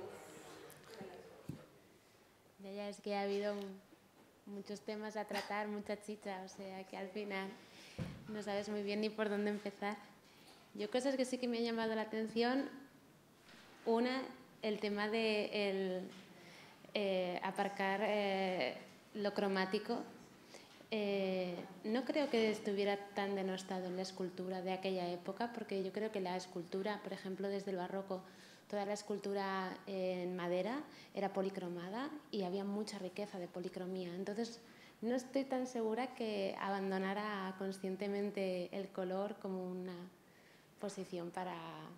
Ya es que ha habido muchos temas a tratar, mucha chicha, o sea que al final no sabes muy bien ni por dónde empezar. Yo cosas que sí que me han llamado la atención, una, el tema de aparcar lo cromático. No creo que estuviera tan denostado en la escultura de aquella época, porque yo creo que la escultura, por ejemplo, desde el barroco, toda la escultura en madera era policromada y había mucha riqueza de policromía. Entonces, no estoy tan segura que abandonara conscientemente el color como una posición para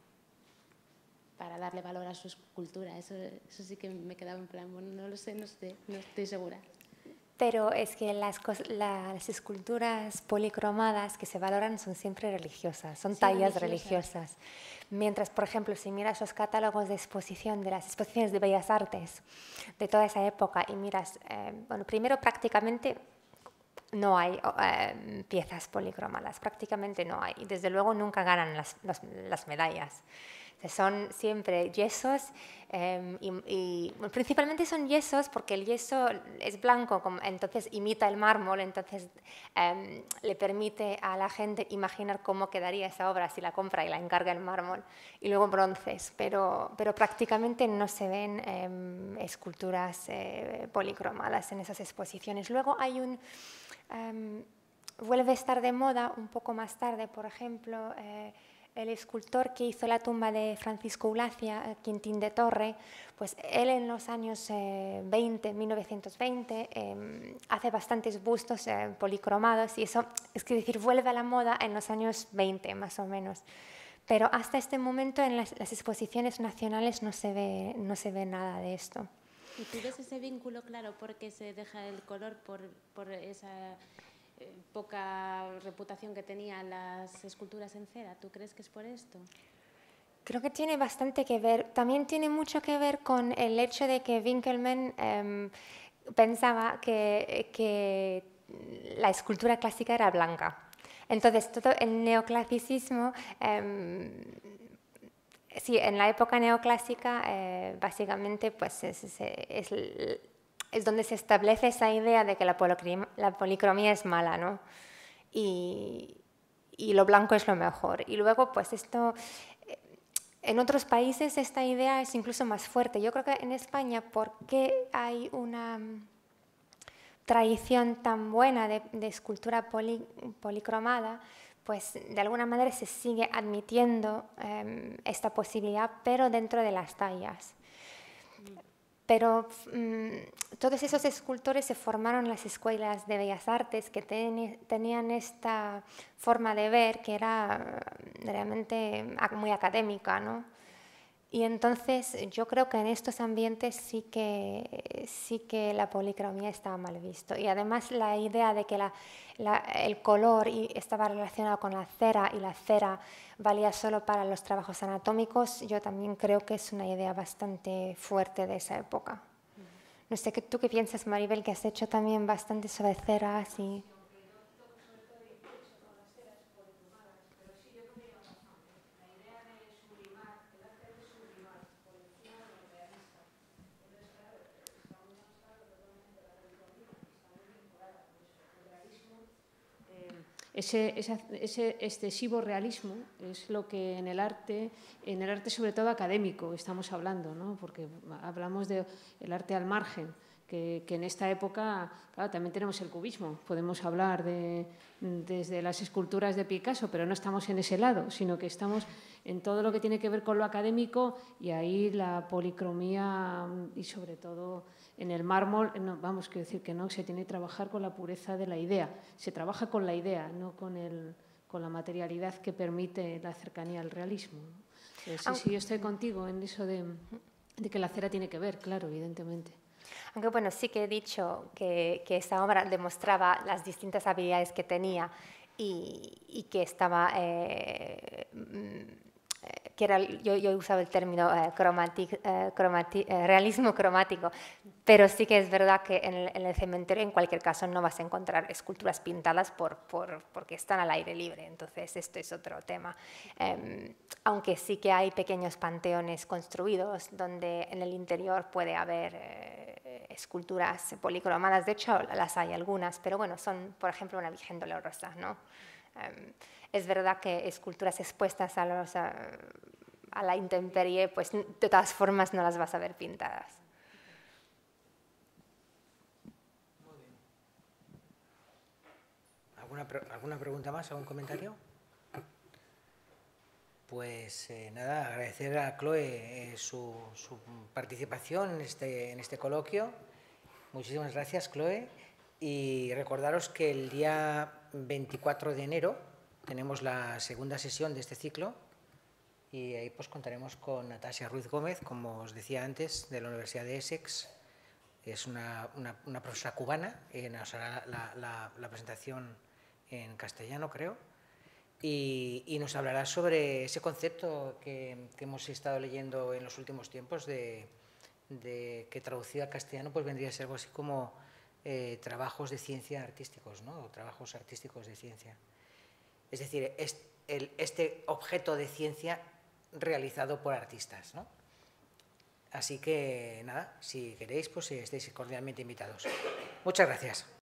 darle valor a su escultura. Eso sí que me quedaba en plan, bueno, no lo sé, no estoy segura. Pero es que las esculturas policromadas que se valoran son siempre religiosas, son tallas religiosas. Mientras, por ejemplo, si miras los catálogos de exposición de las exposiciones de Bellas Artes de toda esa época y miras, bueno, primero prácticamente no hay piezas policromadas, prácticamente no hay. Y desde luego nunca ganan las medallas. Son siempre yesos y principalmente son yesos porque el yeso es blanco, entonces imita el mármol, entonces le permite a la gente imaginar cómo quedaría esa obra si la compra y la encarga el mármol. Y luego bronces, pero prácticamente no se ven esculturas policromadas en esas exposiciones. Luego hay vuelve a estar de moda un poco más tarde, por ejemplo, el escultor que hizo la tumba de Francisco Ulacia, Quintín de Torre, pues él en los años 1920, hace bastantes bustos policromados y eso, es decir, vuelve a la moda en los años 20 más o menos. Pero hasta este momento en las exposiciones nacionales no se ve nada de esto. ¿Y tú ves ese vínculo claro porque se deja el color por esa poca reputación que tenían las esculturas en cera? ¿Tú crees que es por esto? Creo que tiene bastante que ver. También tiene mucho que ver con el hecho de que Winkelmann pensaba que la escultura clásica era blanca. Entonces, todo el neoclasicismo, sí, en la época neoclásica, básicamente, pues es donde se establece esa idea de que la policromía es mala, ¿no? Y lo blanco es lo mejor. Y luego, pues esto, en otros países esta idea es incluso más fuerte. Yo creo que en España, ¿por qué hay una tradición tan buena de escultura policromada? Pues de alguna manera se sigue admitiendo esta posibilidad, pero dentro de las tallas. Pero todos esos escultores se formaron en las escuelas de Bellas Artes que tenían esta forma de ver que era realmente muy académica, ¿no? Y entonces yo creo que en estos ambientes sí que la policromía estaba mal visto. Y además la idea de que el color estaba relacionado con la cera y la cera valía solo para los trabajos anatómicos, yo también creo que es una idea bastante fuerte de esa época. No sé, ¿tú qué piensas, Maribel, que has hecho también bastante sobre ceras y... ese excesivo realismo es lo que en el arte sobre todo académico estamos hablando, ¿no? Porque hablamos del arte al margen, que en esta época, claro, también tenemos el cubismo. Podemos hablar desde las esculturas de Picasso, pero no estamos en ese lado, sino que estamos en todo lo que tiene que ver con lo académico, y ahí la policromía y sobre todo en el mármol, no, vamos, quiero decir que no, se tiene que trabajar con la pureza de la idea. Se trabaja con la idea, no con la materialidad que permite la cercanía al realismo. Sí, yo estoy contigo en eso de que la cera tiene que ver, claro, evidentemente. Aunque bueno, sí que he dicho que esta obra demostraba las distintas habilidades que tenía y que estaba, que era, yo he usado el término realismo cromático, pero sí que es verdad que en el cementerio en cualquier caso no vas a encontrar esculturas pintadas porque están al aire libre, entonces esto es otro tema. Aunque sí que hay pequeños panteones construidos donde en el interior puede haber esculturas policromadas, de hecho las hay algunas, pero bueno, son por ejemplo una Virgen Dolorosa, ¿no? Es verdad que esculturas expuestas a la intemperie, pues de todas formas no las vas a ver pintadas. Muy bien. ¿Alguna pregunta más? ¿Algún comentario? Pues nada, agradecer a Chloe su participación en este coloquio. Muchísimas gracias, Chloe. Y recordaros que el día 24 de enero tenemos la segunda sesión de este ciclo y ahí pues contaremos con Natasha Ruiz Gómez, como os decía antes, de la Universidad de Essex. Es una profesora cubana, nos hará la presentación en castellano, creo. Y nos hablará sobre ese concepto que hemos estado leyendo en los últimos tiempos de que traducido al castellano pues vendría a ser algo así como trabajos de ciencia artísticos, ¿no? O trabajos artísticos de ciencia. Es decir, este objeto de ciencia realizado por artistas, ¿no? Así que nada, si queréis, pues estáis cordialmente invitados. Muchas gracias.